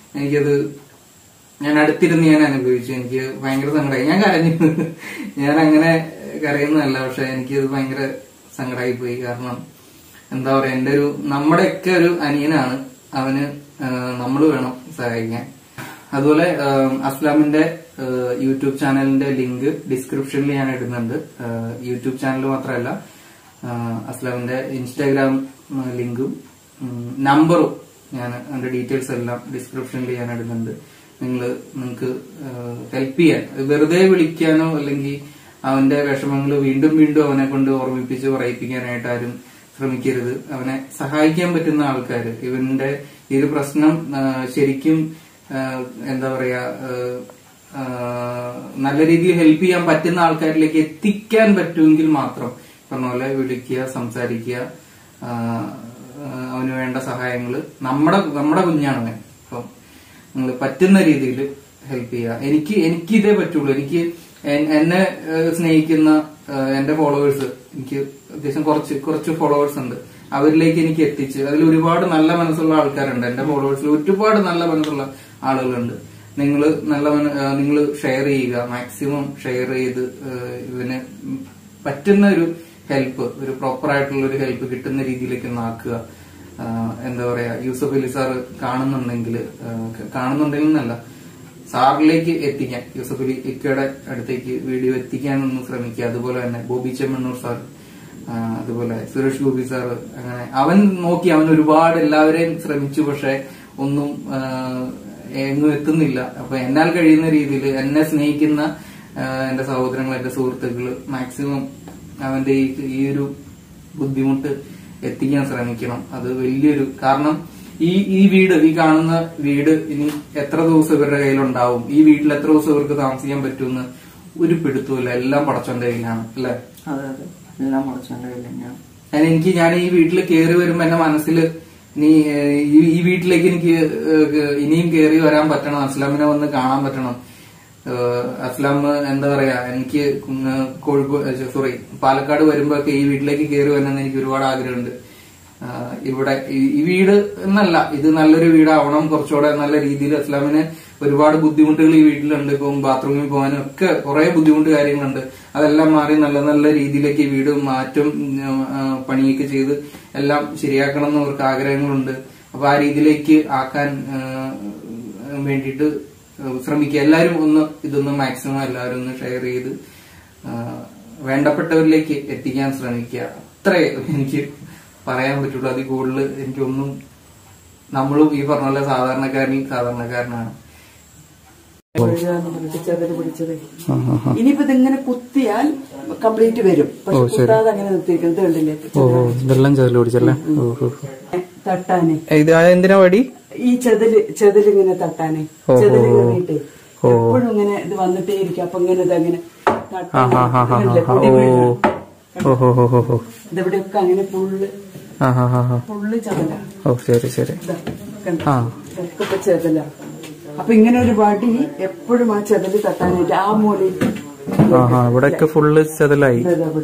[SPEAKER 3] ഞാൻ അടുത്തിരുന്ന് ഞാൻ അനുഭവിച്ചു. എനിക്ക് ഭയങ്കര സങ്കടമായി. ഞാൻ കരഞ്ഞു. ഞാൻ അങ്ങനെ കരയുന്നതല്ല, പക്ഷെ എനിക്കത് ഭയങ്കര സങ്കടമായി പോയി. കാരണം എന്താ പറയാ, നമ്മുടെയൊക്കെ ഒരു അനിയനാണ്. അവന് നമ്മൾ വേണം സഹായിക്കാൻ. അതുപോലെ അസ്ലാമിന്റെ യൂട്യൂബ് ചാനലിന്റെ ലിങ്ക് ഡിസ്ക്രിപ്ഷനിൽ ഞാൻ ഇടുന്നുണ്ട്. യൂട്യൂബ് ചാനൽ മാത്രമല്ല, അസ്ലാമിന്റെ ഇൻസ്റ്റാഗ്രാം ലിങ്കും നമ്പറും ഞാൻ അതിന്റെ ഡീറ്റെയിൽസ് എല്ലാം ഡിസ്ക്രിപ്ഷനിൽ ഞാൻ ഇടുന്നുണ്ട്. നിങ്ങൾക്ക് ഹെൽപ്പ് ചെയ്യാൻ, വെറുതെ വിളിക്കാനോ അല്ലെങ്കിൽ അവന്റെ വിഷമങ്ങൾ വീണ്ടും വീണ്ടും അവനെ കൊണ്ട് ഓർമ്മിപ്പിച്ച് പറയിപ്പിക്കാനായിട്ട് ആരും ശ്രമിക്കരുത്. അവനെ സഹായിക്കാൻ പറ്റുന്ന ആൾക്കാര്, ഇവന്റെ ഈ ഒരു പ്രശ്നം ശരിക്കും എന്താ പറയാ നല്ല രീതിയിൽ ഹെൽപ്പ് ചെയ്യാൻ പറ്റുന്ന ആൾക്കാരിലേക്ക് എത്തിക്കാൻ പറ്റുമെങ്കിൽ മാത്രം പറഞ്ഞ പോലെ വിളിക്കുക, സംസാരിക്കുക, അവന് വേണ്ട സഹായങ്ങള് നമ്മുടെ കുഞ്ഞാണ് അവൻ. അപ്പം നിങ്ങൾ പറ്റുന്ന രീതിയിൽ ഹെൽപ്പ് ചെയ്യുക. എനിക്ക് ഇതേ പറ്റുള്ളൂ. എനിക്ക് എന്നെ സ്നേഹിക്കുന്ന എന്റെ ഫോളോവേഴ്സ്, എനിക്ക് അത്യാവശ്യം കുറച്ച് ഫോളോവേഴ്സ് ഉണ്ട്. അവരിലേക്ക് എനിക്ക് എത്തിച്ച്, അതിൽ ഒരുപാട് നല്ല മനസ്സുള്ള ആൾക്കാരുണ്ട്. എന്റെ ഫോളോവേഴ്സിൽ ഒരുപാട് നല്ല മനസ്സുള്ള ആളുകളുണ്ട്. നിങ്ങൾ ഷെയർ ചെയ്യുക, മാക്സിമം ഷെയർ ചെയ്ത് ഇവന് പറ്റുന്ന ഒരു ഹെൽപ്പ്, ഒരു പ്രോപ്പർ ആയിട്ടുള്ള ഒരു ഹെൽപ്പ് കിട്ടുന്ന രീതിയിലേക്ക് ഒന്ന് ആക്കുക. എന്താ പറയാ, യൂസഫ് അലി സാർ കാണുന്നുണ്ടെങ്കിൽ എന്നല്ല, സാറിലേക്ക് എത്തിക്കാൻ, യൂസഫലി ഇക്കയുടെ അടുത്തേക്ക് വീഡിയോ എത്തിക്കാനൊന്ന് ശ്രമിക്കുക. അതുപോലെ തന്നെ ബോബി ചെമ്മണ്ണൂർ സാർ, അതുപോലെ സുരേഷ് ഗോപി സാർ, അങ്ങനെ അവൻ നോക്കി, അവൻ ഒരുപാട് എല്ലാവരെയും ശ്രമിച്ചു, പക്ഷെ ഒന്നും എങ്ങും എത്തുന്നില്ല. അപ്പൊ എന്നാൽ കഴിയുന്ന രീതിയിൽ എന്നെ സ്നേഹിക്കുന്ന എന്റെ സഹോദരങ്ങൾ, എന്റെ സുഹൃത്തുക്കള് മാക്സിമം അവന്റെ ഈ ഒരു ബുദ്ധിമുട്ട് എത്തിക്കാൻ ശ്രമിക്കണം. അത് വലിയൊരു കാരണം. ഈ വീട്, ഈ കാണുന്ന വീട് ഇനി എത്ര ദിവസം ഇവരുടെ കയ്യിലുണ്ടാവും, ഈ വീട്ടിൽ എത്ര ദിവസം ഇവർക്ക് താമസിക്കാൻ പറ്റുമെന്ന് ഒരു പിടുത്തമില്ല. എല്ലാം പടച്ചോന്റെ കയ്യിലാണ്, അല്ലെ?
[SPEAKER 1] അതെ അതെ, എല്ലാം പടച്ചോന്റെ കയ്യിൽ തന്നെയാണ്.
[SPEAKER 3] ഞാൻ ഈ വീട്ടിൽ കയറി വരുമ്പോ എന്റെ മനസ്സിൽ ഇനി ഈ വീട്ടിലേക്ക് എനിക്ക് ഇനിയും കയറി വരാൻ പറ്റണം, അസ്ലാമിനെ വന്ന് കാണാൻ പറ്റണം. അസ്ലാം എന്താ പറയാ, എനിക്ക് പാലക്കാട് വരുമ്പോഴൊക്കെ ഈ വീട്ടിലേക്ക് കയറി വരണമെന്ന് എനിക്ക് ഒരുപാട് ആഗ്രഹമുണ്ട്. ഇവിടെ ഈ വീട് എന്നല്ല, ഇത് നല്ലൊരു വീടാവണം, കുറച്ചുകൂടെ നല്ല രീതിയിൽ. അസ്ലാമിന് ഒരുപാട് ബുദ്ധിമുട്ടുകൾ ഈ വീട്ടിലുണ്ട്. ഇപ്പം ബാത്റൂമിൽ പോകാനും ഒക്കെ കുറെ ബുദ്ധിമുട്ട് കാര്യങ്ങളുണ്ട്. അതെല്ലാം മാറി നല്ല നല്ല രീതിയിലേക്ക് ഈ വീട് മാറ്റം പണിയൊക്കെ ചെയ്ത് എല്ലാം ശരിയാക്കണം എന്ന് അവർക്ക് ആഗ്രഹങ്ങളുണ്ട്. അപ്പൊ ആ രീതിയിലേക്ക് ആക്കാൻ വേണ്ടിയിട്ട് ശ്രമിക്കുക. എല്ലാവരും ഇതൊന്ന് മാക്സിമം എല്ലാവരും ഒന്ന് ഷെയർ ചെയ്ത് വേണ്ടപ്പെട്ടവരിലേക്ക് എത്തിക്കാൻ ശ്രമിക്കുക. അത്രേ എനിക്ക് പറയാൻ പറ്റുള്ളൂ. അതിൽ കൂടുതൽ എനിക്കൊന്നും, നമ്മളും ഈ പറഞ്ഞ പോലെ സാധാരണക്കാരനാണ്.
[SPEAKER 4] ചെതല് പിടിച്ചത് ഇനിയിപ്പോ ഇതിങ്ങനെ കുത്തിയാൽ കംപ്ലീറ്റ് വരും. പക്ഷെ കുത്താതെ അങ്ങനെ നിർത്തിയിരിക്കുന്നത് കണ്ടില്ലേ?
[SPEAKER 3] ഇതെല്ലാം ചെതല് പിടിച്ചല്ലേ?
[SPEAKER 4] തട്ടാനെ
[SPEAKER 3] ഇത് എന്തിനാ വടി?
[SPEAKER 4] ഈ ചെതലിങ്ങനെ തട്ടാനെ, ചെതല് കയറിയിട്ട് എപ്പോഴും ഇങ്ങനെ ഇത് വന്നിട്ടേ ഇരിക്കും. അപ്പൊ ഇങ്ങനെ ഇതങ്ങനെ ഇതെവിടെയൊക്കെ അങ്ങനെ ഫുള്ള് ചെതല.
[SPEAKER 3] ശരി ശരി.
[SPEAKER 4] ഒക്കെ ചെതല. അപ്പൊ ഇങ്ങനെ ഒരു വടി എപ്പോഴും ആ ചെതല് തട്ടാനായിട്ട് ആ മൂലയിൽ
[SPEAKER 3] ഇവിടെയൊക്കെ ഫുള്ള് ചെതലായി.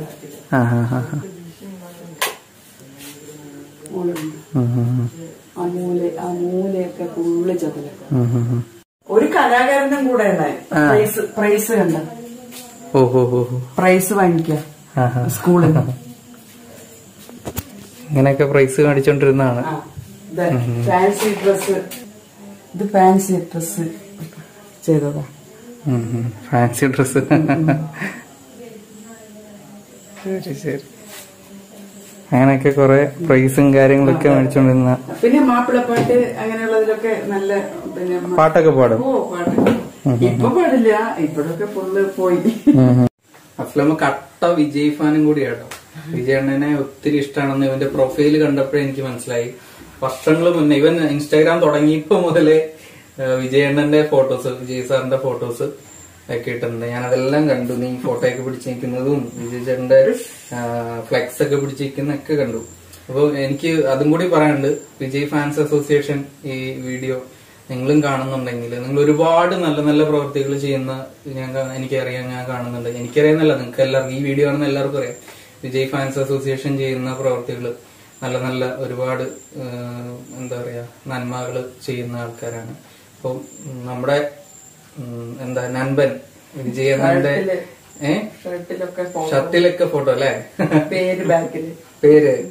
[SPEAKER 4] ആ മൂലയൊക്കെ ഫുള്ള് ചെതല. ഒരു കലാകാരനും കൂടെ പ്രൈസ് കണ്ട, പ്രൈസ് വാങ്ങിക്കാം സ്കൂളിൽ.
[SPEAKER 3] ഇങ്ങനെയൊക്കെ പ്രൈസ് മേടിച്ചോണ്ടിരുന്നതാണ്.
[SPEAKER 4] ഫാൻസി ഡ്രസ്, ഇത് ഫാൻസി ഡ്രസ് ചെയ്തതാ.
[SPEAKER 3] Fancy dress. ശരി ശരി. അങ്ങനെയൊക്കെ കൊറേ പ്രൈസും കാര്യങ്ങളൊക്കെ മേടിച്ചോണ്ടിരുന്ന.
[SPEAKER 4] പിന്നെ മാപ്പിളപ്പാട്ട് അങ്ങനെയുള്ളതിലൊക്കെ നല്ല പിന്നെ
[SPEAKER 3] പാട്ടൊക്കെ പാടും.
[SPEAKER 4] ഇപ്പൊ പാടില്ല, ഇപ്പോഴൊക്കെ ഫുള്ള് പോയി.
[SPEAKER 3] അസ്ലാമ കട്ട വിജയ് ഫാനും കൂടിയാട്ടോ. വിജയണ്ണനെ ഒത്തിരി ഇഷ്ടമാണെന്ന് ഇവന്റെ പ്രൊഫൈല് കണ്ടപ്പോഴേ എനിക്ക് മനസ്സിലായി. വർഷങ്ങൾ മുന്നേ ഇവൻ ഇൻസ്റ്റാഗ്രാം തുടങ്ങിയപ്പോ മുതലേ വിജയണ്ണന്റെ ഫോട്ടോസ്, വിജയ് സാറിന്റെ ഫോട്ടോസ് ഒക്കെ ഇട്ടിട്ടുണ്ട്. ഞാൻ അതെല്ലാം കണ്ടു. നീ ഫോട്ടോ ഒക്കെ പിടിച്ചിരിക്കുന്നതും വിജയ് ചേട്ടന്റെ ഫ്ലെക്സ് ഒക്കെ പിടിച്ചിരിക്കുന്നൊക്കെ കണ്ടു. അപ്പൊ എനിക്ക് അതും കൂടി പറയാനുണ്ട്. വിജയ് ഫാൻസ് അസോസിയേഷൻ ഈ വീഡിയോ നിങ്ങളും കാണുന്നുണ്ടെങ്കിൽ, നിങ്ങൾ ഒരുപാട് നല്ല നല്ല പ്രവർത്തികൾ ചെയ്യുന്ന എനിക്കറിയാം, ഞാൻ കാണുന്നുണ്ട്. എനിക്കറിയാന്നല്ല, നിങ്ങൾക്ക് എല്ലാവർക്കും ഈ വീഡിയോ കാണുന്ന എല്ലാവർക്കും അറിയാം. വിജയ് ഫാൻസ് അസോസിയേഷൻ ചെയ്യുന്ന പ്രവർത്തികൾ നല്ല നല്ല ഒരുപാട് എന്താ പറയാ നന്മകൾ ചെയ്യുന്ന ആൾക്കാരാണ്. അപ്പം നമ്മുടെ നൻപൻ വിജയണ്ണന്റെ ഷർട്ടിലൊക്കെ ഫോട്ടോ അല്ലെ? പേര്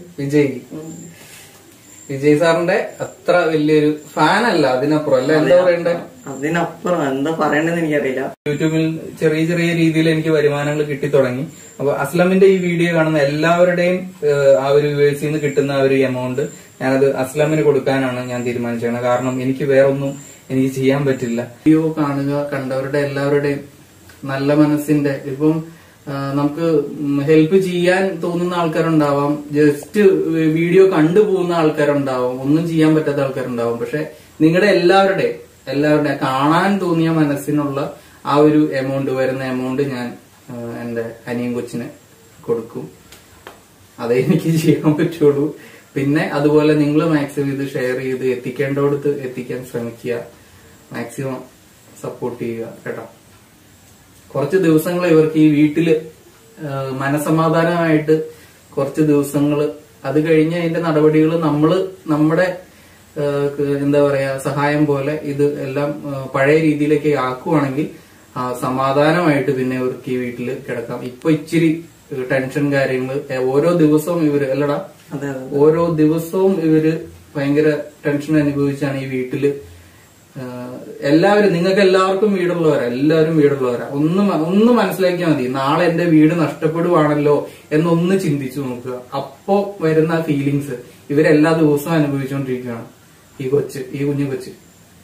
[SPEAKER 3] വിജയ് സാറിന്റെ അത്ര വലിയൊരു ഫാനല്ല, അതിനപ്പുറം അല്ല, എന്താ പറയണ്ടേ?
[SPEAKER 1] അതിനപ്പുറം എന്താ പറയണ്ടെന്ന് എനിക്കറിയില്ല.
[SPEAKER 3] യൂട്യൂബിൽ ചെറിയ ചെറിയ രീതിയിൽ എനിക്ക് വരുമാനങ്ങൾ കിട്ടി തുടങ്ങി. അപ്പൊ അസ്ലമിന്റെ ഈ വീഡിയോ കാണുന്ന എല്ലാവരുടെയും ആ ഒരു വ്യൂവേഴ്സിൽ നിന്ന് കിട്ടുന്ന ആ ഒരു എമൗണ്ട് ഞാനത് അസ്ലമിന് കൊടുക്കാനാണ് ഞാൻ തീരുമാനിച്ചത്. കാരണം എനിക്ക് വേറൊന്നും എനിക്ക് ചെയ്യാൻ പറ്റില്ല. വീഡിയോ കാണുക, കണ്ടവരുടെ എല്ലാവരുടെയും നല്ല മനസ്സിന്റെ, ഇപ്പം നമുക്ക് ഹെൽപ്പ് ചെയ്യാൻ തോന്നുന്ന ആൾക്കാരുണ്ടാവാം, ജസ്റ്റ് വീഡിയോ കണ്ടുപോകുന്ന ആൾക്കാരുണ്ടാവും, ഒന്നും ചെയ്യാൻ പറ്റാത്ത ആൾക്കാരുണ്ടാവും. പക്ഷെ നിങ്ങളുടെ എല്ലാവരുടെ കാണാൻ തോന്നിയ മനസ്സിനുള്ള ആ ഒരു എമൗണ്ട്, വരുന്ന എമൗണ്ട് ഞാൻ എന്റെ അനിയൻ കൊച്ചിന് കൊടുക്കും. അതേ എനിക്ക് ചെയ്യാൻ പറ്റുള്ളൂ. പിന്നെ അതുപോലെ നിങ്ങൾ മാക്സിമം ഇത് ഷെയർ ചെയ്ത് എത്തിക്കേണ്ടടുത്ത് എത്തിക്കാൻ ശ്രമിക്കുക, മാക്സിമം സപ്പോർട്ട് ചെയ്യുക കേട്ടോ. കുറച്ച് ദിവസങ്ങൾ ഇവർക്ക് ഈ വീട്ടില് മനസമാധാനമായിട്ട് കുറച്ച് ദിവസങ്ങൾ, അത് കഴിഞ്ഞ് അതിന്റെ നടപടികൾ നമ്മുടെ എന്താ പറയാ സഹായം പോലെ ഇത് എല്ലാം പഴയ രീതിയിലേക്ക് ആക്കുവാണെങ്കിൽ സമാധാനമായിട്ട് പിന്നെ ഇവർക്ക് ഈ വീട്ടില് കിടക്കാം. ഇപ്പൊ ഇച്ചിരി ടെൻഷൻ കാര്യങ്ങൾ ഓരോ ദിവസവും ഇവര് അല്ലടാ, ഓരോ ദിവസവും ഇവര് ഭയങ്കര ടെൻഷൻ അനുഭവിച്ചാണ് ഈ വീട്ടില് എല്ലാവരും, നിങ്ങൾക്ക് എല്ലാവർക്കും വീടുള്ളവരാ, എല്ലാവരും വീടുള്ളവരാ. ഒന്ന് മനസ്സിലാക്കിയാൽ മതി, നാളെ എന്റെ വീട് നഷ്ടപ്പെടുവാണല്ലോ എന്നൊന്ന് ചിന്തിച്ചു നോക്കുക. അപ്പോ വരുന്ന ഫീലിങ്സ് ഇവരെല്ലാ ദിവസവും അനുഭവിച്ചുകൊണ്ടിരിക്കുകയാണ്. ഈ കുഞ്ഞു കൊച്ച്.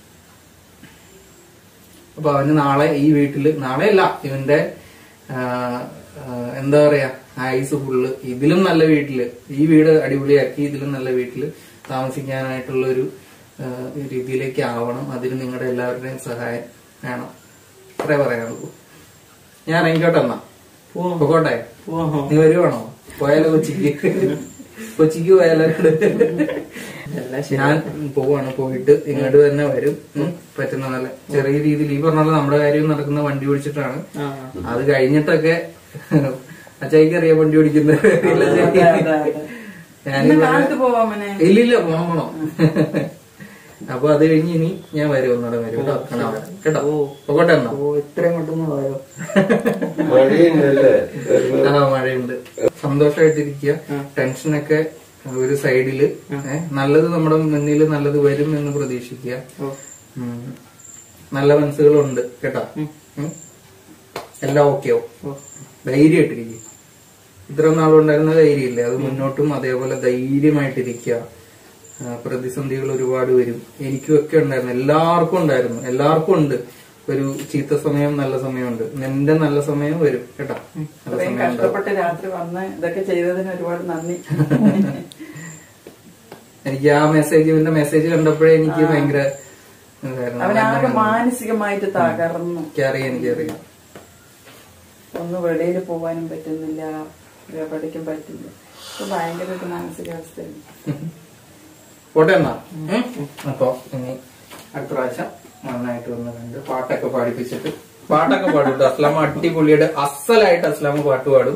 [SPEAKER 3] അപ്പൊ അവന് നാളെ ഈ വീട്ടില്, നാളെയല്ല, ഇവന്റെ എന്താ പറയാ, ആയുസ് ഫുള്ള് ഇതിലും നല്ല വീട്ടില്, ഈ വീട് അടിപൊളിയാക്കി ഇതിലും നല്ല വീട്ടില് താമസിക്കാനായിട്ടുള്ള ഒരു രീതിയിലേക്ക് ആവണം. അതിന് നിങ്ങളുടെ എല്ലാവരുടെയും സഹായം വേണം. അത്രേ പറയാനുള്ളൂ. ഞാൻ ഇറങ്ങിക്കോട്ടെ എന്നാ, പോകട്ടെ. നീ വരുവാണോ? പോയാലോ കൊച്ചിക്ക് പോയാലോ? ഞാൻ പോവാണ്, പോയിട്ട് ഇങ്ങോട്ട് തന്നെ വരും. പറ്റുന്ന നല്ല ചെറിയ രീതിയിൽ ഈ പറഞ്ഞ നമ്മുടെ കാര്യം നടക്കുന്ന വണ്ടി ഓടിച്ചിട്ടാണ്. അത് കഴിഞ്ഞിട്ടൊക്കെ അച്ചായിക്ക് അറിയാം വണ്ടി ഓടിക്കുന്നത്. ഇല്ലില്ല, പോകണോ? അപ്പൊ അത് കഴിഞ്ഞ് ഇനി ഞാൻ വരും, ഒന്നൂടെ വരും കേട്ടോ. പോകട്ടെ എന്നാ.
[SPEAKER 1] ഇത്രയും കൊണ്ടൊന്നും പോയോ?
[SPEAKER 3] മഴയുണ്ട്. സന്തോഷമായിട്ടിരിക്കുക. ടെൻഷനൊക്കെ ഒരു സൈഡില്, നല്ലത് നമ്മുടെ മുന്നിൽ നല്ലത് വരും എന്ന് പ്രതീക്ഷിക്കുക. നല്ല മനസ്സുകളുണ്ട് കേട്ടോ. എല്ലാം ഓക്കെയോ? ധൈര്യമായിട്ടിരിക്കുക. ഇത്ര നാളുണ്ടായിരുന്ന ധൈര്യമില്ലേ, അത് മുന്നോട്ടും അതേപോലെ ധൈര്യമായിട്ടിരിക്കുക. പ്രതിസന്ധികൾ ഒരുപാട് വരും. എനിക്കും ഒക്കെ ഉണ്ടായിരുന്നു, എല്ലാവർക്കും ഉണ്ടായിരുന്നു, എല്ലാവർക്കും ഉണ്ട്. ഒരു ചീത്ത സമയം, നല്ല സമയമുണ്ട്. നിന്റെ നല്ല സമയം വരും കേട്ടോ.
[SPEAKER 4] കഷ്ടപ്പെട്ട് രാത്രി വന്ന് ഇതൊക്കെ ചെയ്തതിന് ഒരുപാട് നന്ദി.
[SPEAKER 3] എനിക്ക് ആ മെസ്സേജ് കണ്ടപ്പോഴേ എനിക്ക് ഭയങ്കര
[SPEAKER 4] അവനാകെ മാനസികമായിട്ട് തകർന്നു.
[SPEAKER 3] എനിക്കറിയാം.
[SPEAKER 4] ഒന്ന് വെളിയിൽ പോവാനും പറ്റുന്നില്ല, പഠിക്കാൻ പറ്റില്ല. ഭയങ്കര ഒരു മാനസികാവസ്ഥയാണ്.
[SPEAKER 3] പോട്ടെ എന്നാ. അപ്പൊ ഇനി അടുത്ത പ്രാവശ്യം നന്നായിട്ട് വന്ന് കണ്ട് പാട്ടൊക്കെ പാടിപ്പിച്ചിട്ട്, പാട്ടൊക്കെ പാടും. അസ്ലാമ അടിപൊളിയുടെ അസലായിട്ട് അസ്ലാമ പാട്ട് പാടും.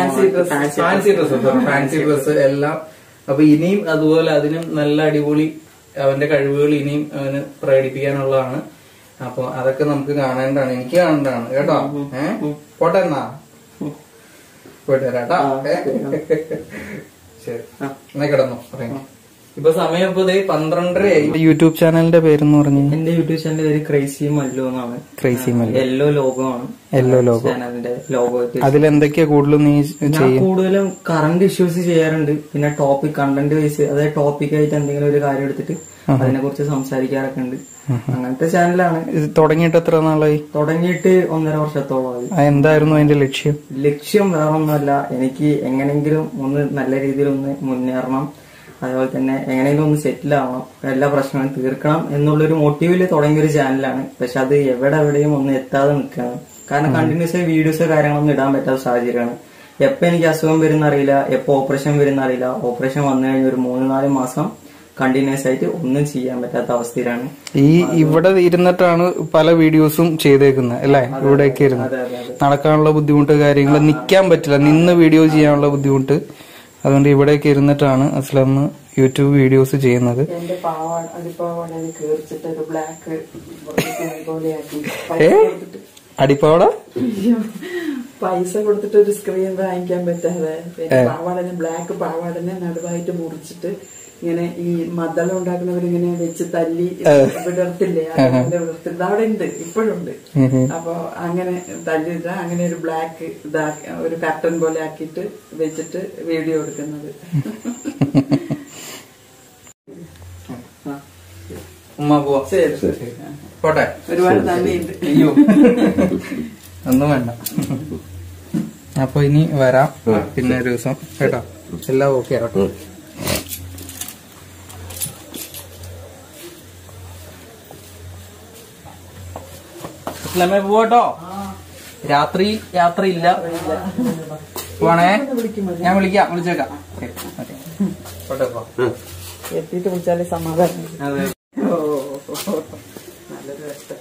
[SPEAKER 3] ഫാൻസി ഡ്രസ് എല്ലാം. അപ്പൊ ഇനിയും അതുപോലെ അതിനും നല്ല അടിപൊളി അവന്റെ കഴിവുകൾ ഇനിയും അവന് പ്രകടിപ്പിക്കാനുള്ളതാണ്. അപ്പൊ അതൊക്കെ നമുക്ക് കാണേണ്ടതാണ്, എനിക്ക് കാണേണ്ടതാണ് കേട്ടോ. പോട്ടെ എന്നാ, പോയിട്ട് വരാട്ടോ. ശരി, എന്നാ കിടന്നു. ഇപ്പൊ സമയം ഇപ്പൊ 12:30. യൂട്യൂബ് ചാനലിന്റെ പേരെന്ന് പറഞ്ഞു?
[SPEAKER 1] എന്റെ യൂട്യൂബ് ചാനലിന്റെ പേര് ക്രൈസി മല്ലു എന്നാണ്.
[SPEAKER 3] ക്രൈസി മല്ലു.
[SPEAKER 1] യെല്ലോ ലോഗോ ആണ്.
[SPEAKER 3] യെല്ലോ ലോഗോ
[SPEAKER 1] ചാനലിന്റെ ലോഗോ.
[SPEAKER 3] അതിലെന്തൊക്കെയാ കൂടുതലും നീ ചെയ്യും?
[SPEAKER 1] കൂടുതലും കറണ്ട് ഇഷ്യൂസ് ചെയ്യാറുണ്ട്. പിന്നെ ടോപ്പിക്, കണ്ടന്റ് വൈസ്, അതായത് ടോപ്പിക്കായിട്ട് എന്തെങ്കിലും ഒരു കാര്യം എടുത്തിട്ട് അതിനെ കുറിച്ച് സംസാരിക്കാറൊക്കെ ഉണ്ട്. അങ്ങനത്തെ ചാനലാണ്.
[SPEAKER 3] തുടങ്ങിയിട്ട് എത്ര നാളായി?
[SPEAKER 1] തുടങ്ങിയിട്ട് 1.5 വർഷത്തോളമായി.
[SPEAKER 3] എന്തായിരുന്നു അതിന്റെ ലക്ഷ്യം?
[SPEAKER 1] ലക്ഷ്യം വേറൊന്നുമല്ല, എനിക്ക് എങ്ങനെങ്കിലും ഒന്ന് നല്ല രീതിയിൽ ഒന്ന് മുന്നേറണം, അതേപോലെ തന്നെ എങ്ങനെയെങ്കിലും ഒന്ന് സെറ്റിൽ ആവണം, എല്ലാ പ്രശ്നങ്ങളും തീർക്കണം എന്നുള്ളൊരു മോട്ടീവില് തുടങ്ങിയൊരു ചാനലാണ്. പക്ഷെ അത് എവിടെയും ഒന്നും എത്താതെ നിൽക്കുകയാണ്. കാരണം കണ്ടിന്യൂസ് ആയി വീഡിയോസ് കാര്യങ്ങളൊന്നും ഇടാൻ പറ്റാത്ത സാഹചര്യമാണ്. എപ്പോ എനിക്ക് അസുഖം വരുന്ന അറിയില്ല, എപ്പോ ഓപ്പറേഷൻ വരുന്ന അറിയില്ല. ഓപ്പറേഷൻ വന്നു കഴിഞ്ഞ ഒരു 3-4 മാസം കണ്ടിന്യൂസ് ആയിട്ട് ഒന്നും ചെയ്യാൻ പറ്റാത്ത അവസ്ഥയിലാണ്.
[SPEAKER 3] ഇവിടെ ഇരുന്നിട്ടാണ് പല വീഡിയോസും ചെയ്തേക്കുന്നത് അല്ലെ? ഇവിടെയൊക്കെ ഇരുന്ന് നടക്കാനുള്ള ബുദ്ധിമുട്ട്, കാര്യങ്ങൾ, നിക്കാൻ പറ്റില്ല, നിന്ന് വീഡിയോ ചെയ്യാനുള്ള ബുദ്ധിമുട്ട്. അതുകൊണ്ട് ഇവിടെയൊക്കെ ഇരുന്നിട്ടാണ് അസ്ലാം യൂട്യൂബ് വീഡിയോസ് ചെയ്യുന്നത്. അടിപ്പാവട
[SPEAKER 4] പൈസ കൊടുത്തിട്ട് ഒരു സ്ക്രീൻ വാങ്ങിക്കാൻ പറ്റാതെ പാവാടനെ, ബ്ലാക്ക് പാവാടനെ നടുവായിട്ട് മുറിച്ചിട്ട് ഇങ്ങനെ ഈ മദ്ദളം ഉണ്ടാക്കുന്നവരിങ്ങനെ വെച്ച് തല്ലി വിടർത്തില്ലേ, വിടർത്തില്ല അവിടെ ഉണ്ട്, ഇപ്പോഴുണ്ട്. അപ്പൊ അങ്ങനെ തല്ലിട്ട് അങ്ങനെ ഒരു ബ്ലാക്ക് ഇതാക്കി ഒരു കർട്ടൻ പോലെ ആക്കിയിട്ട് വെച്ചിട്ട് വീഡിയോ എടുക്കുന്നത്.
[SPEAKER 3] പോട്ടെ,
[SPEAKER 4] ഒരുപാട് നന്ദിയുണ്ട്.
[SPEAKER 3] അയ്യോ ഒന്നും വേണ്ട. അപ്പൊ ഇനി വരാം പിന്നെ ഒരു ദിവസം കേട്ടോ. എല്ലാം ഓക്കെ ആട്ടോ. പോട്ടോ. രാത്രി യാത്രയില്ല. പോണേ, ഞാൻ വിളിച്ചേക്കാം.
[SPEAKER 4] എത്തിയിട്ട് വിളിച്ചാലേ സമാധാനം. നല്ലൊരു കഷ്ടം.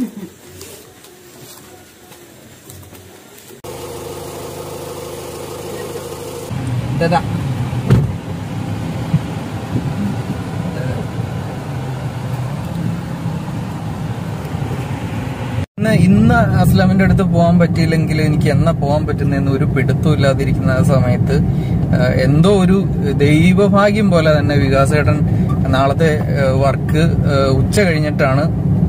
[SPEAKER 3] ഇന്ന് അസ്ലാമിന്റെ അടുത്ത് പോകാൻ പറ്റിയില്ലെങ്കിൽ എനിക്ക് എന്നാ പോകാൻ പറ്റുന്നതെന്ന് ഒരു പിടുത്തവും ഇല്ലാതിരിക്കുന്ന ആ സമയത്ത് എന്തോ ഒരു ദൈവഭാഗ്യം പോലെ തന്നെ വികാസേട്ടൻ നാളത്തെ വർക്ക് ഉച്ച കഴിഞ്ഞിട്ടാണ്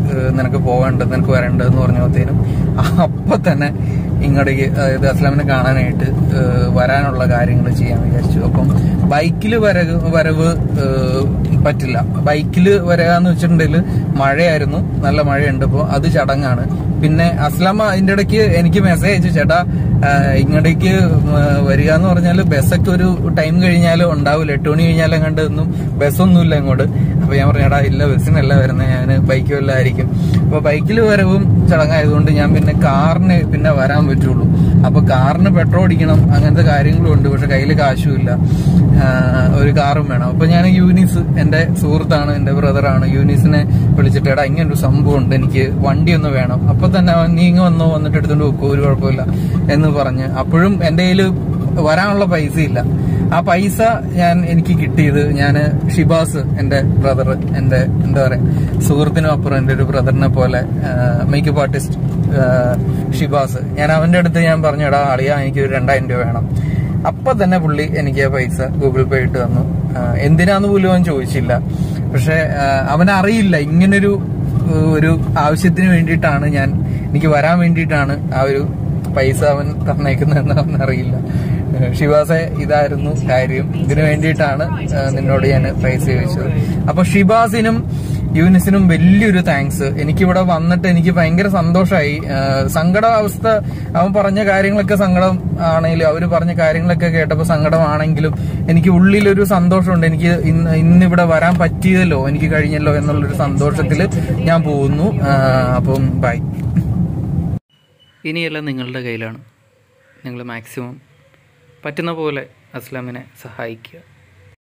[SPEAKER 3] നിനക്ക് പോകേണ്ടത്, നിനക്ക് വരേണ്ടതെന്ന് പറഞ്ഞപ്പോഴത്തേനും അപ്പൊ തന്നെ ഇങ്ങോട്ടേക്ക്, അതായത് അസ്ലാമിനെ കാണാനായിട്ട് വരാനുള്ള കാര്യങ്ങൾ ചെയ്യാൻ വിചാരിച്ചു. അപ്പം ബൈക്കിൽ വരവ് പറ്റില്ല. ബൈക്കിൽ വരാന്ന് വെച്ചിട്ടുണ്ടെങ്കിൽ മഴയായിരുന്നു, നല്ല മഴയുണ്ട്. അപ്പോൾ അത് ചടങ്ങാണ്. പിന്നെ അസ്ലാമ അതിന്റെ ഇടയ്ക്ക് എനിക്ക് മെസ്സേജ് അയച്ചു, ചേട്ടാ ഇങ്ങോട്ടേക്ക് വരിക എന്ന് പറഞ്ഞാൽ ബസ്സൊക്കെ ഒരു ടൈം കഴിഞ്ഞാലും ഉണ്ടാവില്ല, 8 മണി കഴിഞ്ഞാലും കണ്ടൊന്നും ബസ്സൊന്നുമില്ല ഇങ്ങോട്ട്. അപ്പൊ ഞാൻ പറഞ്ഞു, ചേട്ടാ ഇല്ല ബസ്സിനല്ല വരുന്നത്, ഞാൻ ബൈക്ക് വല്ലതായിരിക്കും. അപ്പൊ ബൈക്കിൽ വരവും ചടങ്ങായതുകൊണ്ട് ഞാൻ പിന്നെ കാറിന് പിന്നെ വരാൻ പറ്റുള്ളൂ. അപ്പൊ കാറിന് പെട്രോൾ അടിക്കണം, അങ്ങനത്തെ കാര്യങ്ങളും ഉണ്ട്. പക്ഷെ കയ്യിൽ കാശുമില്ല, ഒരു കാറും വേണം. അപ്പൊ ഞാൻ യൂനിസ്, എന്റെ സുഹൃത്താണ്, എന്റെ ബ്രദറാണ്, യൂനിസിനെ വിളിച്ചിട്ട് എടാ ഇങ്ങനൊരു സംഭവം ഉണ്ട്, എനിക്ക് വണ്ടി ഒന്ന് വേണം. അപ്പൊ തന്നെ നീ ഇങ്ങ് വന്നിട്ട് എടുത്തോണ്ട് വെക്കോ, ഒരു കുഴപ്പമില്ല എന്ന് പറഞ്ഞ്. അപ്പോഴും എന്റെ കയ്യിൽ വരാനുള്ള പൈസ ഇല്ല. ആ പൈസ എനിക്ക് കിട്ടിയത് ഞാൻ ഷിബാസ്, എന്റെ ബ്രദർ, എന്റെ എന്താ പറയാ സുഹൃത്തിനും അപ്പുറം എന്റെ ഒരു ബ്രദറിനെ പോലെ മേക്കപ്പ് ആർട്ടിസ്റ്റ് ഷിബാസ്, ഞാൻ അവന്റെ അടുത്ത് ഞാൻ പറഞ്ഞു, എടാ അളിയാ എനിക്ക് 2000 രൂപ വേണം. അപ്പൊ തന്നെ പുള്ളി എനിക്ക് ആ പൈസ ഗൂഗിൾ പേ ഇട്ട് തന്നു. എന്തിനാന്ന് പോലും അവൻ ചോദിച്ചില്ല. പക്ഷെ അവനറിയില്ല ഇങ്ങനൊരു ആവശ്യത്തിന് വേണ്ടിയിട്ടാണ് എനിക്ക് വരാൻ വേണ്ടിയിട്ടാണ് ആ ഒരു പൈസ അവൻ തന്നേക്കുന്നതെന്ന് അവനറിയില്ല. ഷിബാസെ ഇതായിരുന്നു കാര്യം, ഇതിനു വേണ്ടിയിട്ടാണ് നിന്നോട് ഞാൻ പൈസ ചോദിച്ചത്. അപ്പൊ ഷിബാസിനും യൂനിസിനും വലിയൊരു താങ്ക്സ്. എനിക്കിവിടെ വന്നിട്ട് എനിക്ക് ഭയങ്കര സന്തോഷമായി. സങ്കടാവസ്ഥ, അവൻ പറഞ്ഞ കാര്യങ്ങളൊക്കെ സങ്കടം ആണെങ്കിലും, അവര് പറഞ്ഞ കാര്യങ്ങളൊക്കെ കേട്ടപ്പോൾ സങ്കടമാണെങ്കിലും എനിക്ക് ഉള്ളിലൊരു സന്തോഷമുണ്ട്. എനിക്ക് ഇന്നിവിടെ വരാൻ പറ്റിയതല്ലോ, എനിക്ക് കഴിഞ്ഞല്ലോ എന്നുള്ളൊരു സന്തോഷത്തിൽ ഞാൻ പോകുന്നു. അപ്പം ബൈ. ഇനിയെല്ലാം നിങ്ങളുടെ കയ്യിലാണ്. നിങ്ങൾ മാക്സിമം പറ്റുന്ന പോലെ അസ്ലാമിനെ സഹായിക്കുക.